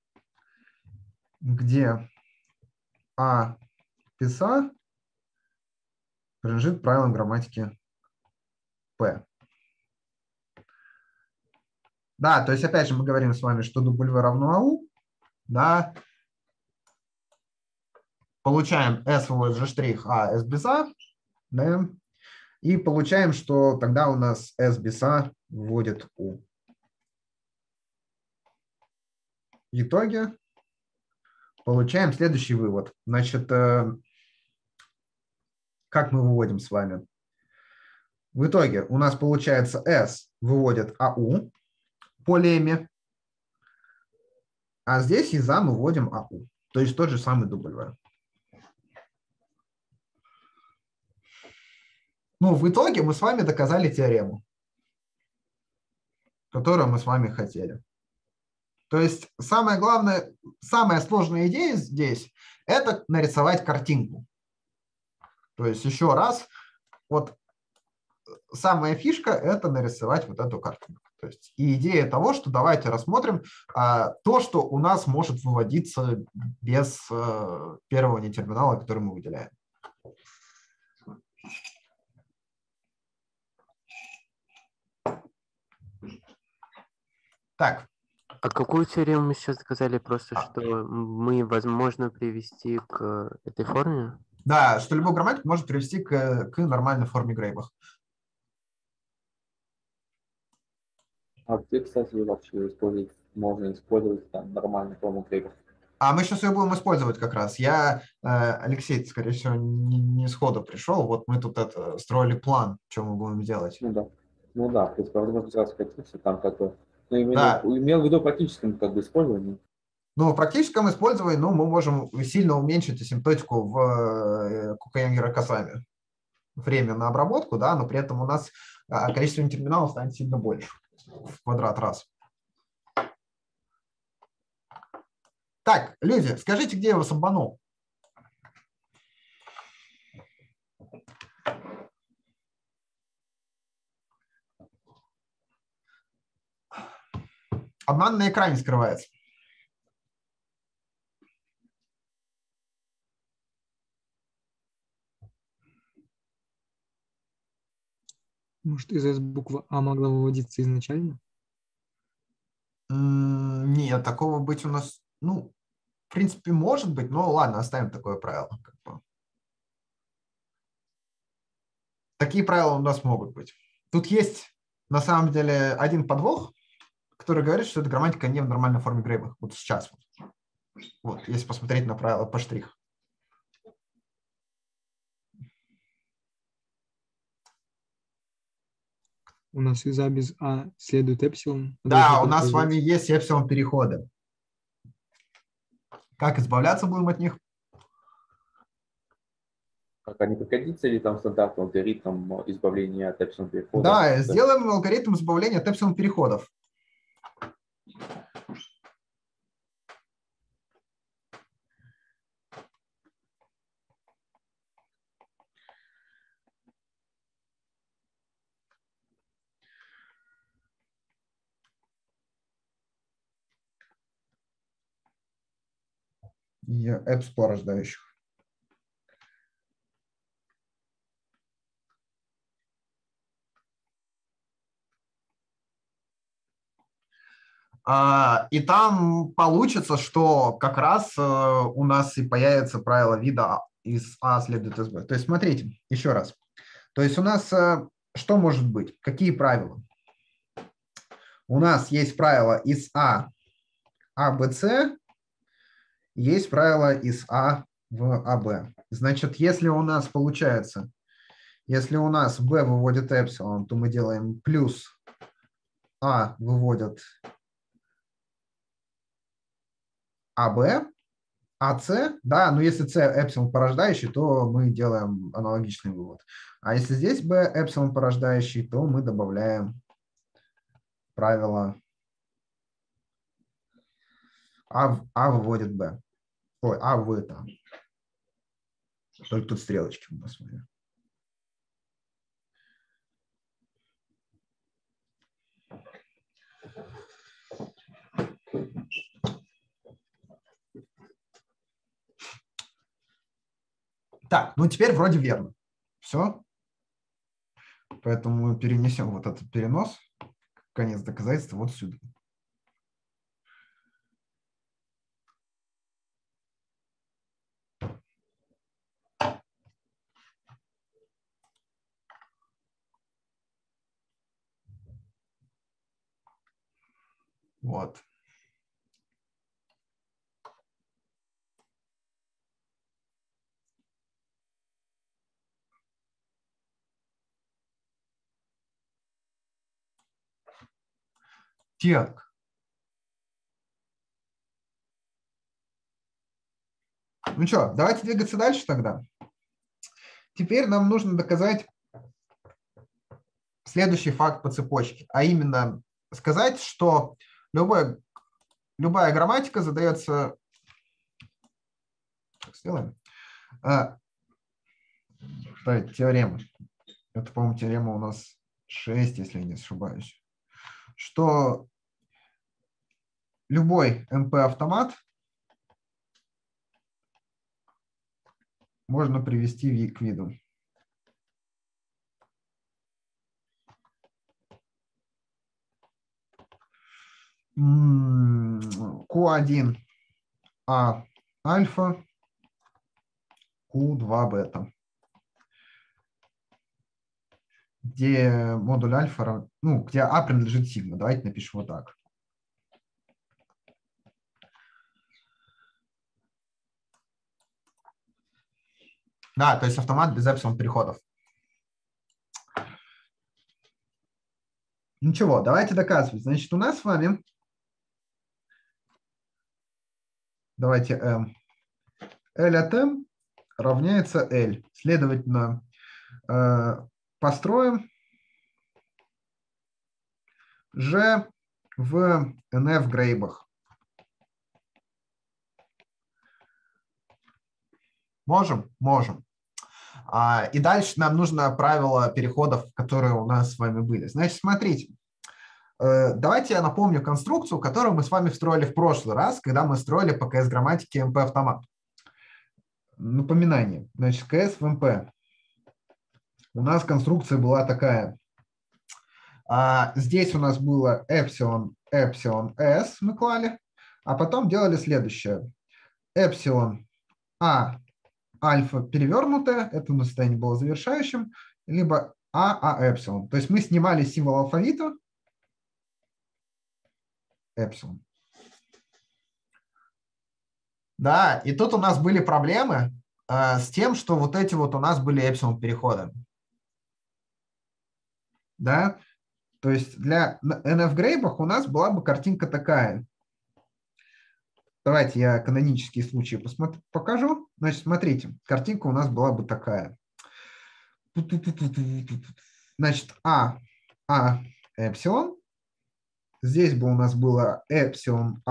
Где А без А принадлежит правилам грамматики P. Да, то есть опять же мы говорим с вами, что W равно АУ. Да. Получаем S выводит G', а S без А. Да. И получаем, что тогда у нас S без А вводит U. В итоге получаем следующий вывод. Значит, как мы выводим с вами? В итоге у нас получается S выводит АУ по лемме, а здесь из А мы вводим АУ. То есть тот же самый W. Ну, в итоге мы с вами доказали теорему, которую мы с вами хотели. То есть самое главное, самая сложная идея здесь – это нарисовать картинку. То есть еще раз, вот самая фишка – это нарисовать вот эту картинку. То есть и идея того, что давайте рассмотрим то, что у нас может выводиться без первого нетерминала, который мы выделяем. Так. А какую теорему мы сейчас сказали? Просто, что мы, возможно, привести к этой форме? Да, что любой грамматик может привести к нормальной форме Грейбах. А где, кстати, вообще можно использовать там нормальную форму Грейбах? А мы сейчас ее будем использовать как раз. Алексей, скорее всего, не сходу пришел. Вот мы тут строили план, что мы будем делать. Ну да, в принципе, возможно, сразу скатиться, там как бы, ну, Да. имел в виду практическом как бы использовании. Ну, в практическом использовании, мы можем сильно уменьшить асимптотику в Кукаенгера-Касами. Время на обработку, да, но при этом у нас количество терминалов станет сильно больше в квадрат раз. Так, люди, скажите, где я вас обманул? Обман на экране скрывается. Может, из буква А могла выводиться изначально? Нет, такого быть у нас, ну, в принципе, может быть, но ладно, оставим такое правило. Такие правила у нас могут быть. Тут есть, на самом деле, один подвох, который говорит, что эта грамматика не в нормальной форме Грейба. Вот сейчас. Вот, если посмотреть на правила по штрих. У нас из А без А следует эпсилон. Да, у нас с вами есть эпсилон переходы. Как избавляться будем от них? Как они пригодятся или там стандартный алгоритм избавления от эпсилон перехода? Да, сделаем алгоритм избавления от эпсилон переходов. И эпс порождающих. И там получится, что как раз у нас и появится правило вида из А следует из Б. То есть смотрите, еще раз. То есть у нас что может быть? Какие правила? У нас есть правило из А Б, С, есть правило из А в АБ. Значит, если у нас получается, если у нас B выводит эпсилон, то мы делаем плюс А выводит АБ, АС, да, но если С эпсилон порождающий, то мы делаем аналогичный вывод. А если здесь B эпсилон порождающий, то мы добавляем правило А выводит B. Ой, А в там. Только тут стрелочки у нас. Так, ну теперь вроде верно. Все. Поэтому мы перенесем вот этот перенос, конец доказательства, вот сюда. Вот. Так. Ну что, давайте двигаться дальше тогда. Теперь нам нужно доказать следующий факт по цепочке, а именно сказать, что любая грамматика задается... Так, сделаем. Теорема. Это, по-моему, теорема у нас 6, если я не ошибаюсь. Что любой МП-автомат можно привести к виду. Q1 А альфа, Q2 бета. Где модуль альфа, ну, где А принадлежит сигма. Давайте напишем вот так. Да, то есть автомат без эпсилон переходов. Ничего, давайте доказывать. Значит, у нас с вами, давайте L от M равняется L. Следовательно, построим G в NF грейбах. Можем? Можем. И дальше нам нужно правила переходов, которые у нас с вами были. Значит, смотрите. Давайте я напомню конструкцию, которую мы с вами строили в прошлый раз, когда мы строили по КС-грамматике МП автомат. Напоминание. Значит, КС в МП. У нас конструкция была такая. Здесь у нас было эпсилон, эпсилон, S мы клали, а потом делали следующее. Эпсилон альфа перевернутое, это на состояние было завершающим, либо эпсилон. То есть мы снимали символ алфавита, эпсилон. Да, и тут у нас были проблемы с тем, что вот эти вот у нас были эпсилон переходы. Да, то есть для NF грейбах у нас была бы картинка такая. Давайте я канонические случаи покажу. Значит, смотрите, картинка у нас была бы такая. Значит, эпсилон. Здесь бы у нас было эпсилон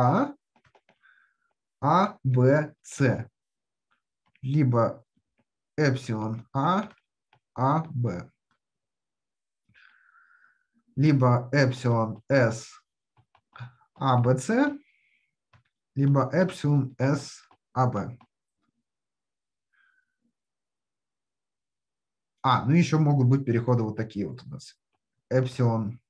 Б, С. Либо эпсилон Б. Либо эпсилон С, Б, С. Либо эпсилон С, Б. Ну еще могут быть переходы вот такие вот у нас. Эпсилон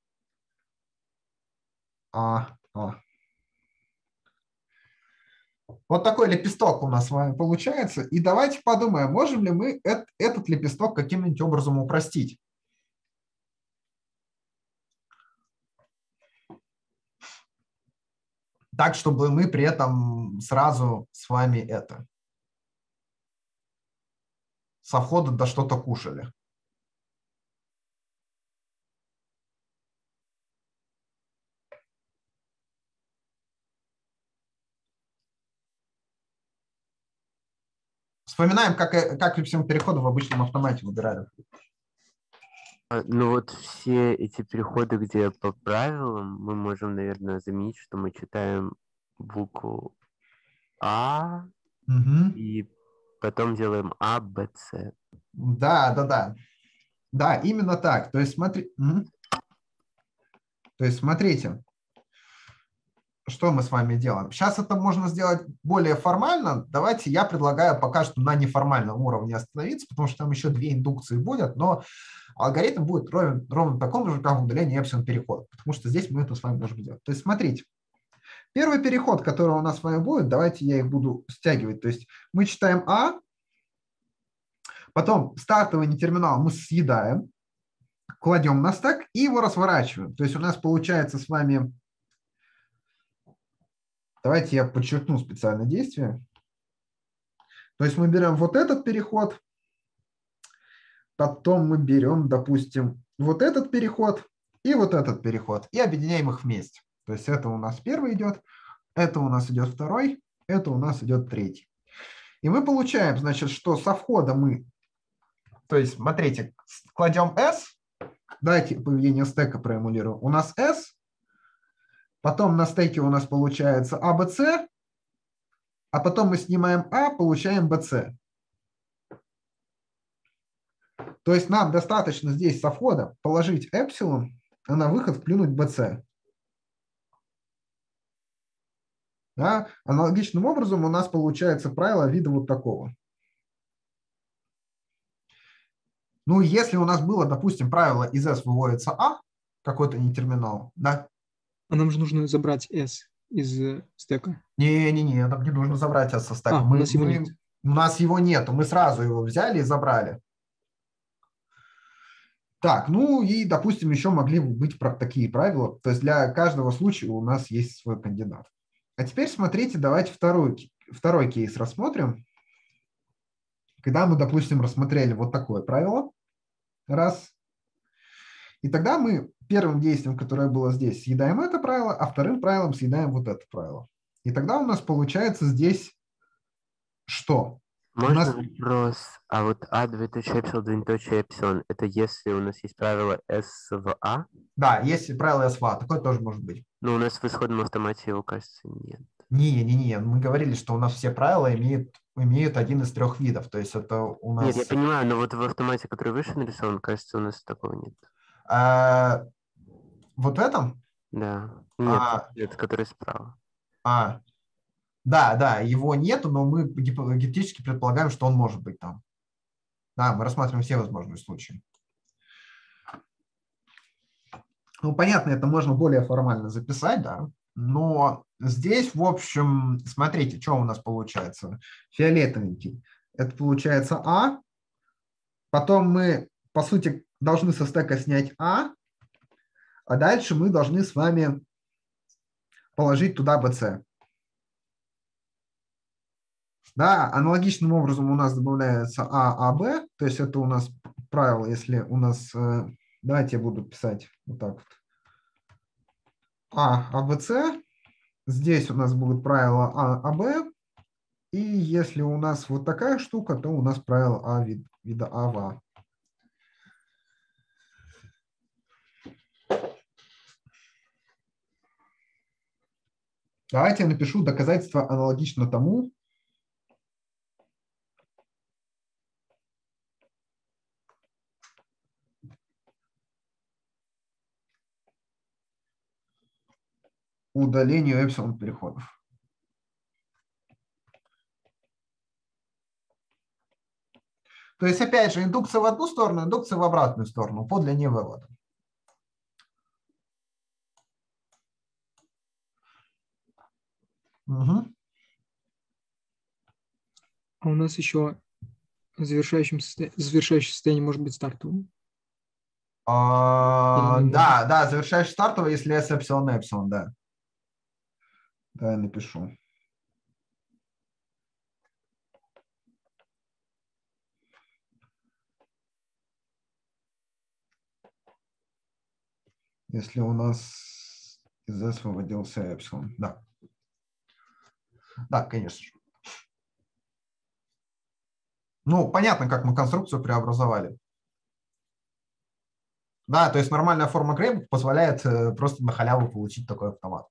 Вот такой лепесток у нас с вами получается. И давайте подумаем, можем ли мы этот лепесток каким-нибудь образом упростить. Так, чтобы мы при этом сразу с вами со входа до что-то кушали. Вспоминаем, как всем переходы в обычном автомате выбирали. Ну вот все эти переходы, где по правилам, мы можем, наверное, заменить, что мы читаем букву и потом делаем Б, С. Да, именно так. То есть, смотрите, что мы с вами делаем. Сейчас это можно сделать более формально. Давайте я предлагаю пока что на неформальном уровне остановиться, потому что там еще 2 индукции будет, но алгоритм будет ровно таком же, как удаление эпсилон перехода, потому что здесь мы это с вами можем делать. То есть, смотрите, первый переход, который у нас с вами будет, давайте я их буду стягивать. То есть мы читаем потом стартовый нетерминал мы съедаем, кладем на стек и его разворачиваем. То есть у нас получается с вами... Давайте я подчеркну специальное действие. То есть мы берем вот этот переход, потом мы берем, допустим, вот этот переход и вот этот переход, и объединяем их вместе. То есть это у нас первый идет, это у нас идет второй, это у нас идет третий. И мы получаем, значит, что со входа мы, то есть, смотрите, кладем S, давайте поведение стека проэмулирую. У нас S, потом на стеке у нас получается ABC, а потом мы снимаем получаем BC. То есть нам достаточно здесь со входа положить эпсилон, а на выход вплюнуть BC. Да? Аналогичным образом у нас получается правило вида вот такого. Ну, если у нас было, допустим, правило из S выводится какой-то нетерминал, да? А нам же нужно забрать S из стека. Не-не-не, нам не нужно забрать S со стека. У нас его нет. У нас его нету, мы сразу его взяли и забрали. Так, ну и, допустим, еще могли бы быть такие правила. То есть для каждого случая у нас есть свой кандидат. А теперь смотрите, давайте второй кейс рассмотрим. когда мы, допустим, рассмотрели вот такое правило, раз, и тогда мы первым действием, которое было здесь, съедаем это правило, а вторым правилом съедаем вот это правило. И тогда у нас получается здесь что? У Можно нас, вопрос? А вот А двоеточие эпсилон, двоеточие эпсилон, это если у нас есть правило S в А? да, есть правило СВА, такое тоже может быть. Но у нас в исходном автомате его, кажется, нет. Не, мы говорили, что у нас все правила имеют один из трех видов, то есть это у Нет, я нас... понимаю, но вот в автомате, который выше нарисован, кажется, у нас такого нет. Вот в этом? Да. Нет, нет, который справа. Да, его нету, но мы гипотетически предполагаем, что он может быть там. Да, мы рассматриваем все возможные случаи. Ну, понятно, это можно более формально записать, да, но здесь, в общем, смотрите, что у нас получается. Фиолетовенький. Это получается А. Потом мы, по сути, должны со стека снять А дальше мы должны с вами положить туда BC. Да, аналогичным образом у нас добавляется АБ, то есть это у нас правило, если у нас, давайте я буду писать вот так вот, АБЦ, здесь у нас будет правило АБ, и если у нас вот такая штука, то у нас правило вида АВА. Давайте я напишу доказательство аналогично тому. Удалению эпсилон переходов. То есть, опять же, индукция в одну сторону, индукция в обратную сторону по длине вывода. Угу. А у нас еще завершающее состояние может быть стартовым. Да, завершаешь стартовый, если S эпсилон эпсилон, да. Да, я напишу. Если у нас из S выводился эпсилон, да. Да, конечно же. Ну, понятно, как мы конструкцию преобразовали. Да, то есть нормальная форма Грейбука позволяет просто на халяву получить такой автомат.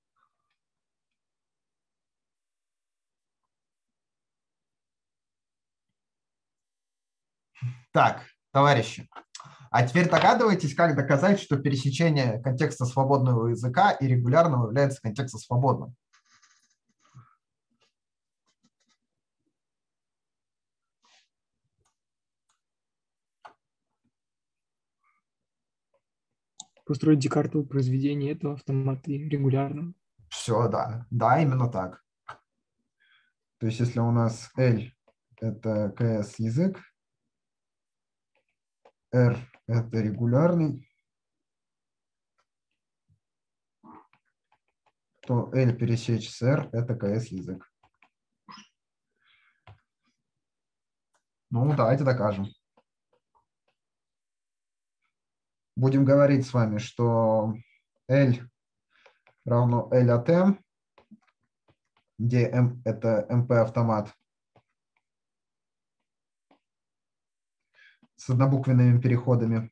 Так, товарищи, а теперь догадываетесь, как доказать, что пересечение контекста свободного языка и регулярного является контекстом свободным? Построить декартовое произведение этого автомата регулярно. Все, да. Да, именно так. То есть если у нас L – это КС язык, R – это регулярный, то L пересечь с R – это КС язык. Ну, давайте докажем. Будем говорить с вами, что L равно L от M, где M – это MP-автомат с однобуквенными переходами.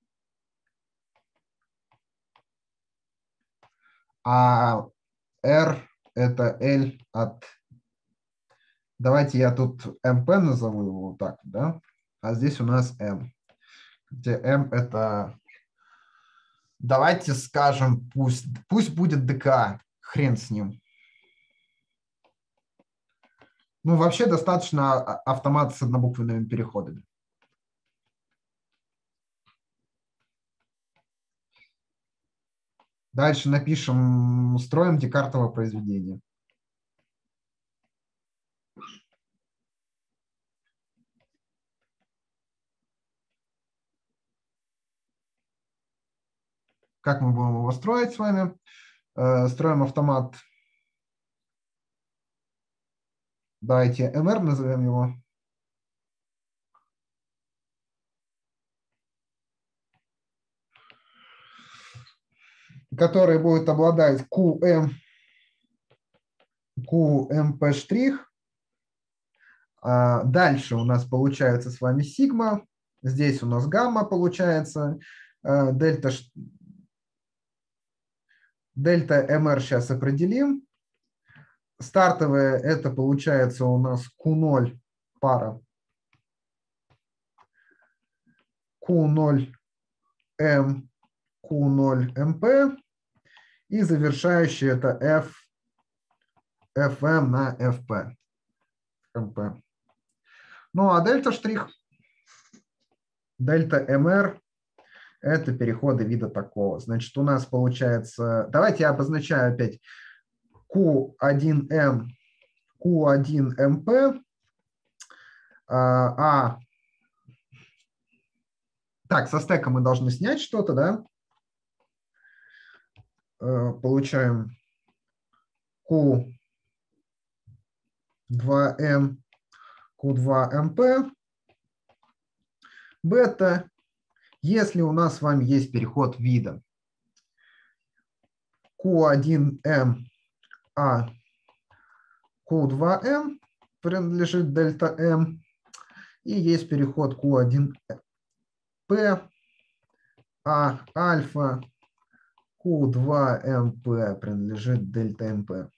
А R – это L от... Давайте я тут MP назову его вот так, да? А здесь у нас M, где M – это... Давайте скажем, пусть будет ДК, хрен с ним. Ну, вообще достаточно автомата с однобуквенными переходами. Дальше напишем, строим декартовое произведение. Как мы будем его строить с вами? Строим автомат. Давайте MR назовем его. который будет обладать QMP'. Дальше у нас получается с вами сигма. Здесь у нас гамма получается. Дельта МР сейчас определим. Стартовая это получается у нас Q0 пара. Q0M, Q0MP. И завершающий это FM на FP. MP. Ну а дельта МР это переходы вида такого. Значит, у нас получается... Давайте я обозначаю опять Q1M, Q1MP. Так, со стека мы должны снять что-то, да? Получаем Q2M, Q2MP. Бета, если у нас с вами есть переход вида Q1M, Q2M принадлежит дельта M, и есть переход Q1P, альфа, Q2MP принадлежит дельта МП.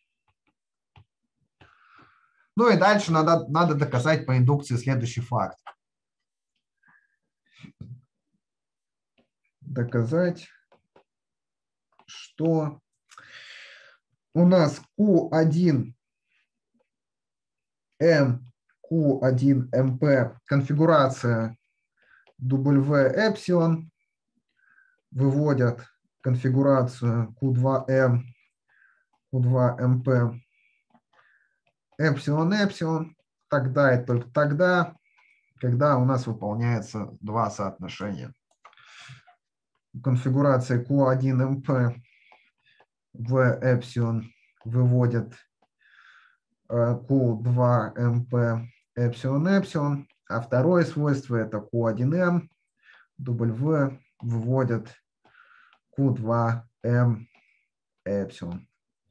Ну и дальше надо доказать по индукции следующий факт. Доказать, что у нас Q1M, Q1MP конфигурация W эпсилон выводят конфигурацию Q2M, Q2MP эпсилон, тогда и только тогда, когда у нас выполняется два соотношения. Конфигурация Q1MP в эпсилон выводит Q2MP эпсилон, а второе свойство это Q1M W выводит Q2M эпсилон.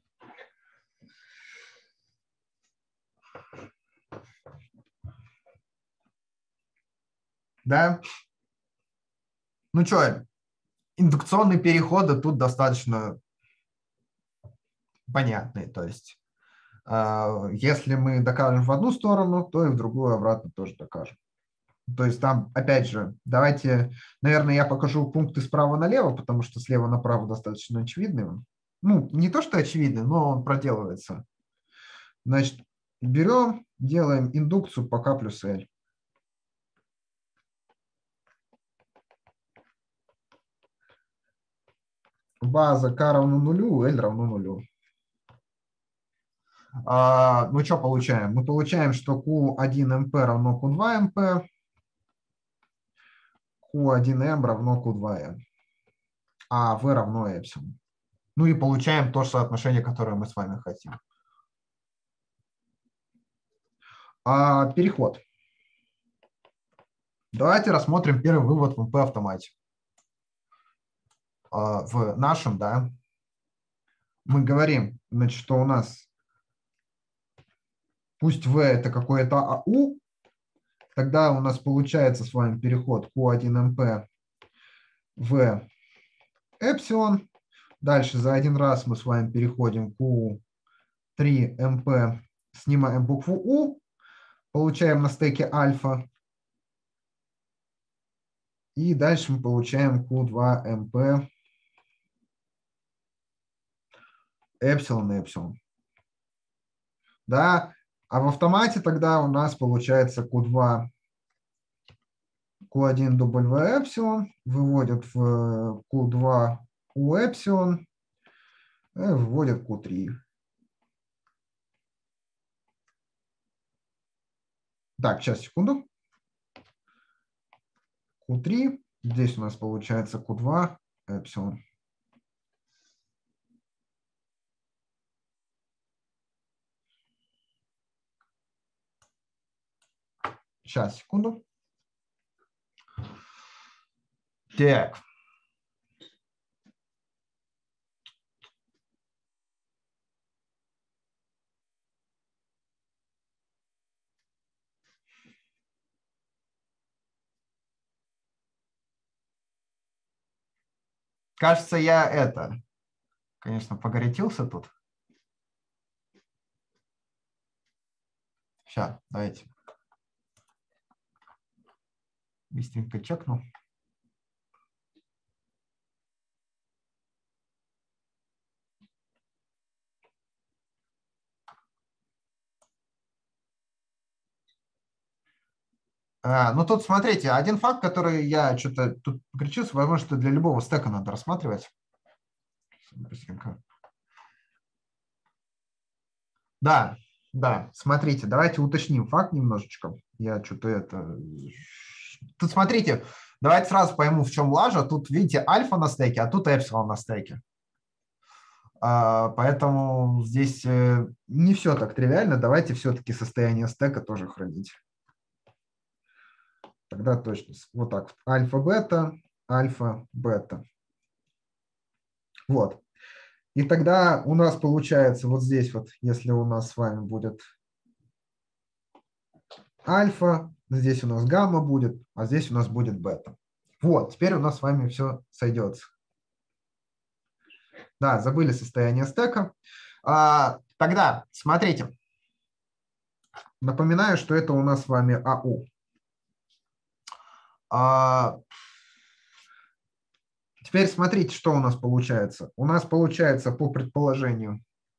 Да? Ну что, индукционные переходы тут достаточно понятные. То есть, если мы докажем в одну сторону, то и в другую обратно тоже докажем. То есть там, опять же, давайте, наверное, я покажу пункты справа налево, потому что слева направо достаточно очевидный. Ну, не то, что очевидный, но он проделывается. Значит, берем, делаем индукцию по K плюс L. База K равно нулю, L равно нулю. Ну, что получаем? Мы получаем, что Q1MP равно Q2MP, Q1M равно Q2M, а V равно эпсилон. Ну и получаем то соотношение, которое мы с вами хотим. Переход. Давайте рассмотрим первый вывод в МП-автомате. В нашем, да, мы говорим, значит, что у нас пусть V это какое-то АУ, тогда у нас получается с вами переход Q1MP в эпсилон. Дальше за один раз мы с вами переходим Q3MP, снимаем букву U, получаем на стеке альфа. И дальше мы получаем Q2MP эпсилон. Да, а в автомате тогда у нас получается Q1W эпсилон, выводит в Q2U эпсилон, выводит Q3. Так, сейчас, секунду. Q3, здесь у нас получается Q2 эпсилон. Сейчас, секунду. Так. Кажется, я конечно, погорячился тут. Сейчас, давайте. Быстренько чекну. Ну, тут, смотрите, один факт, который я что-то тут погорячился, возможно, что для любого стека надо рассматривать. Быстренько. Да, смотрите, давайте уточним факт немножечко. Я что-то Тут, смотрите, давайте сразу пойму, в чем лажа. Тут, видите, альфа на стеке, а тут эпсилон на стеке. Поэтому здесь не все так тривиально. Давайте все-таки состояние стека тоже хранить. Тогда точно. Вот так. Альфа-бета, альфа-бета. Вот. И тогда у нас получается вот здесь вот, если у нас с вами будет альфа, здесь у нас гамма будет, а здесь у нас будет бета. Вот, теперь у нас с вами все сойдется. Да, забыли состояние стека. Тогда, смотрите. Напоминаю, что это у нас с вами АУ. Теперь смотрите, что у нас получается. У нас получается по предположению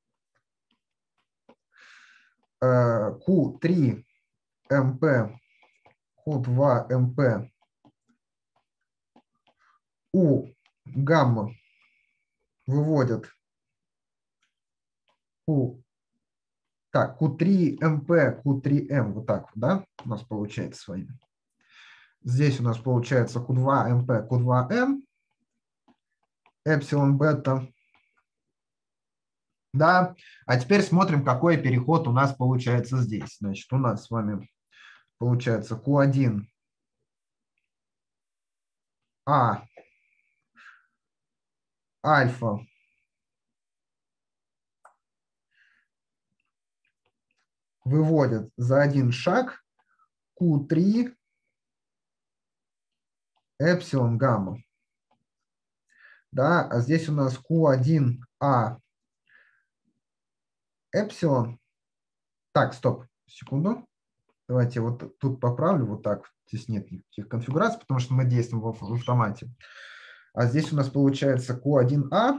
Q3 МП, Q2 МП, У гамма выводят Q3 МП, Q3 М, вот так, да, у нас получается с вами. Здесь у нас получается Q2 МП, Q2 М, эпсилон бета. Да, а теперь смотрим, какой переход у нас получается здесь. Значит, у нас с вами получается Q1 А альфа выводят за один шаг Q3 эпсилон гамма. Да, а здесь у нас Q1А эпсилон. Так, стоп, секунду. Давайте вот тут поправлю, вот так. Здесь нет никаких конфигураций, потому что мы действуем в автомате. А здесь у нас получается Q1А.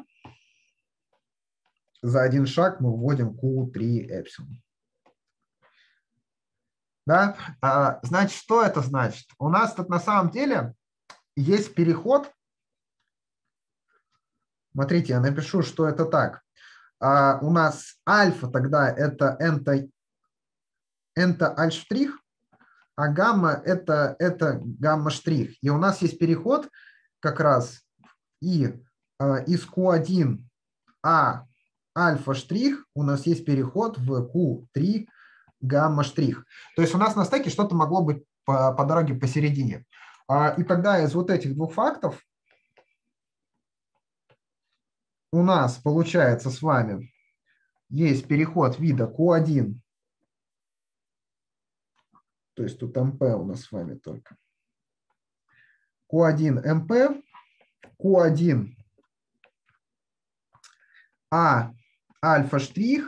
За один шаг мы вводим Q3 эпсилон. Да? Значит, что это значит? У нас тут на самом деле есть переход. Смотрите, я напишу, что это так. У нас альфа тогда это альф-штрих, а гамма это гамма-штрих. И у нас есть переход как раз и из Q1А альфа-штрих у нас есть переход в Q3 гамма-штрих. То есть у нас на стеке что-то могло быть по дороге посередине. И тогда из вот этих двух фактов у нас получается с вами есть переход вида Q1, то есть тут МП у нас с вами только. Q1 МП, Q1 А альфа-штрих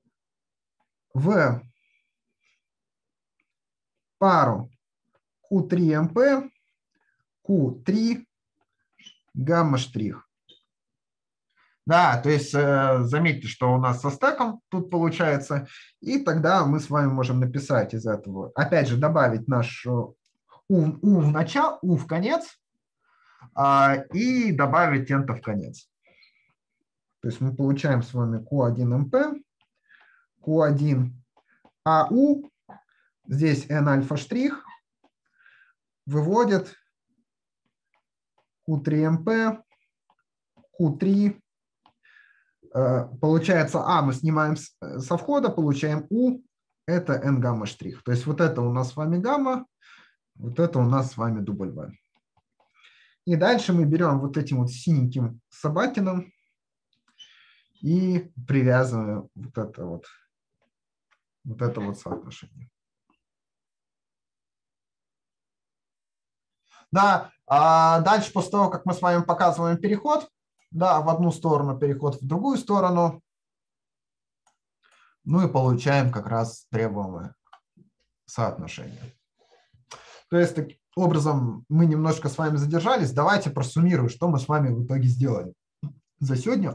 в пару Q3 МП, Q3 гамма-штрих. Да, то есть заметьте, что у нас со стеком тут получается, и тогда мы с вами можем написать из этого, опять же, добавить наш U в начало, U в конец, и добавить ента в конец. То есть мы получаем с вами Q1MP, Q1AU, здесь N альфа-штрих, выводит Q3MP, Q3. Получается мы снимаем со входа, получаем U, это N гамма-штрих. То есть вот это у нас с вами гамма, вот это у нас с вами дубль В. И дальше мы берем вот этим вот синеньким собакином и привязываем вот это вот соотношение. Да, дальше после того, как мы с вами показываем переход, Да, в одну сторону, переход в другую сторону. Ну и получаем как раз требуемое соотношение. То есть, таким образом, мы немножко с вами задержались. Давайте просуммирую, что мы с вами в итоге сделали за сегодня.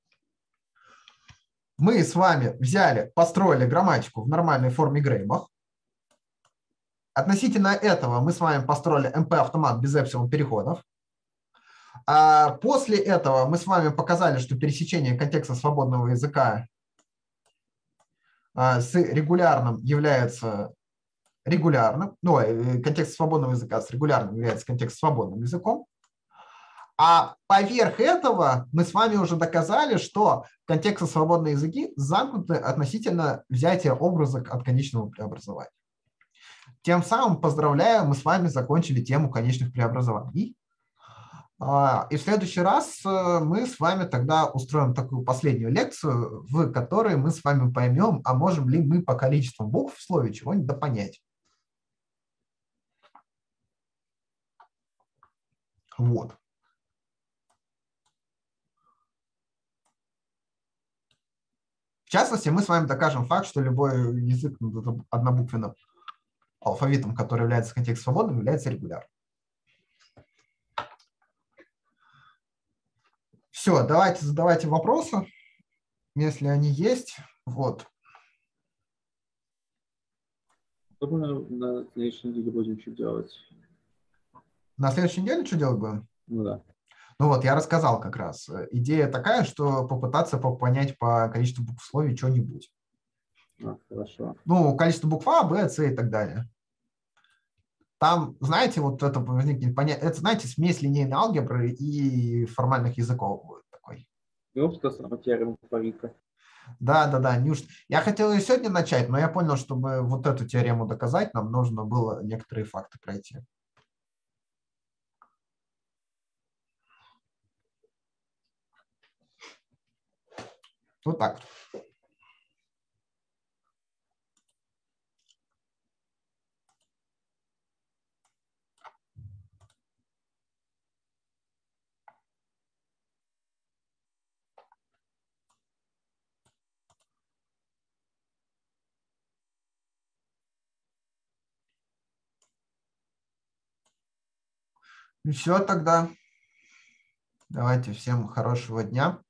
Мы с вами взяли, построили грамматику в нормальной форме Греймах. Относительно этого мы с вами построили MP-автомат без эпсилон переходов. А после этого мы с вами показали, что пересечение контекста свободного языка с регулярным является регулярным. Контекст свободного языка с регулярным является контекст свободным языком. А поверх этого мы с вами уже доказали, что контексты свободные языки замкнуты относительно взятия образа от конечного преобразования. Тем самым, поздравляю, мы с вами закончили тему конечных преобразований. И в следующий раз мы с вами тогда устроим такую последнюю лекцию, в которой мы с вами поймем, а можем ли мы по количеству букв в слове чего-нибудь допонять. Вот. В частности, мы с вами докажем факт, что любой язык однобуквенным алфавитом, который является контекстом свободным, является регулярным. Все, давайте задавайте вопросы, если они есть. Вот. Что мы на следующей неделе будем что делать? На следующей неделе что делать будем? Ну да. Ну вот, я рассказал как раз. Идея такая, что попытаться понять по количеству букв в слове что-нибудь. Хорошо. Ну, количество букв А, Б, С и так далее. Там, знаете, вот это возникнет понятие, это, знаете, смесь линейной алгебры и формальных языков будет такой. Ну, что самое теорема Парика. Да. Я хотел ее сегодня начать, но я понял, чтобы вот эту теорему доказать, нам нужно было некоторые факты пройти. Вот так. Все тогда. Давайте, всем хорошего дня.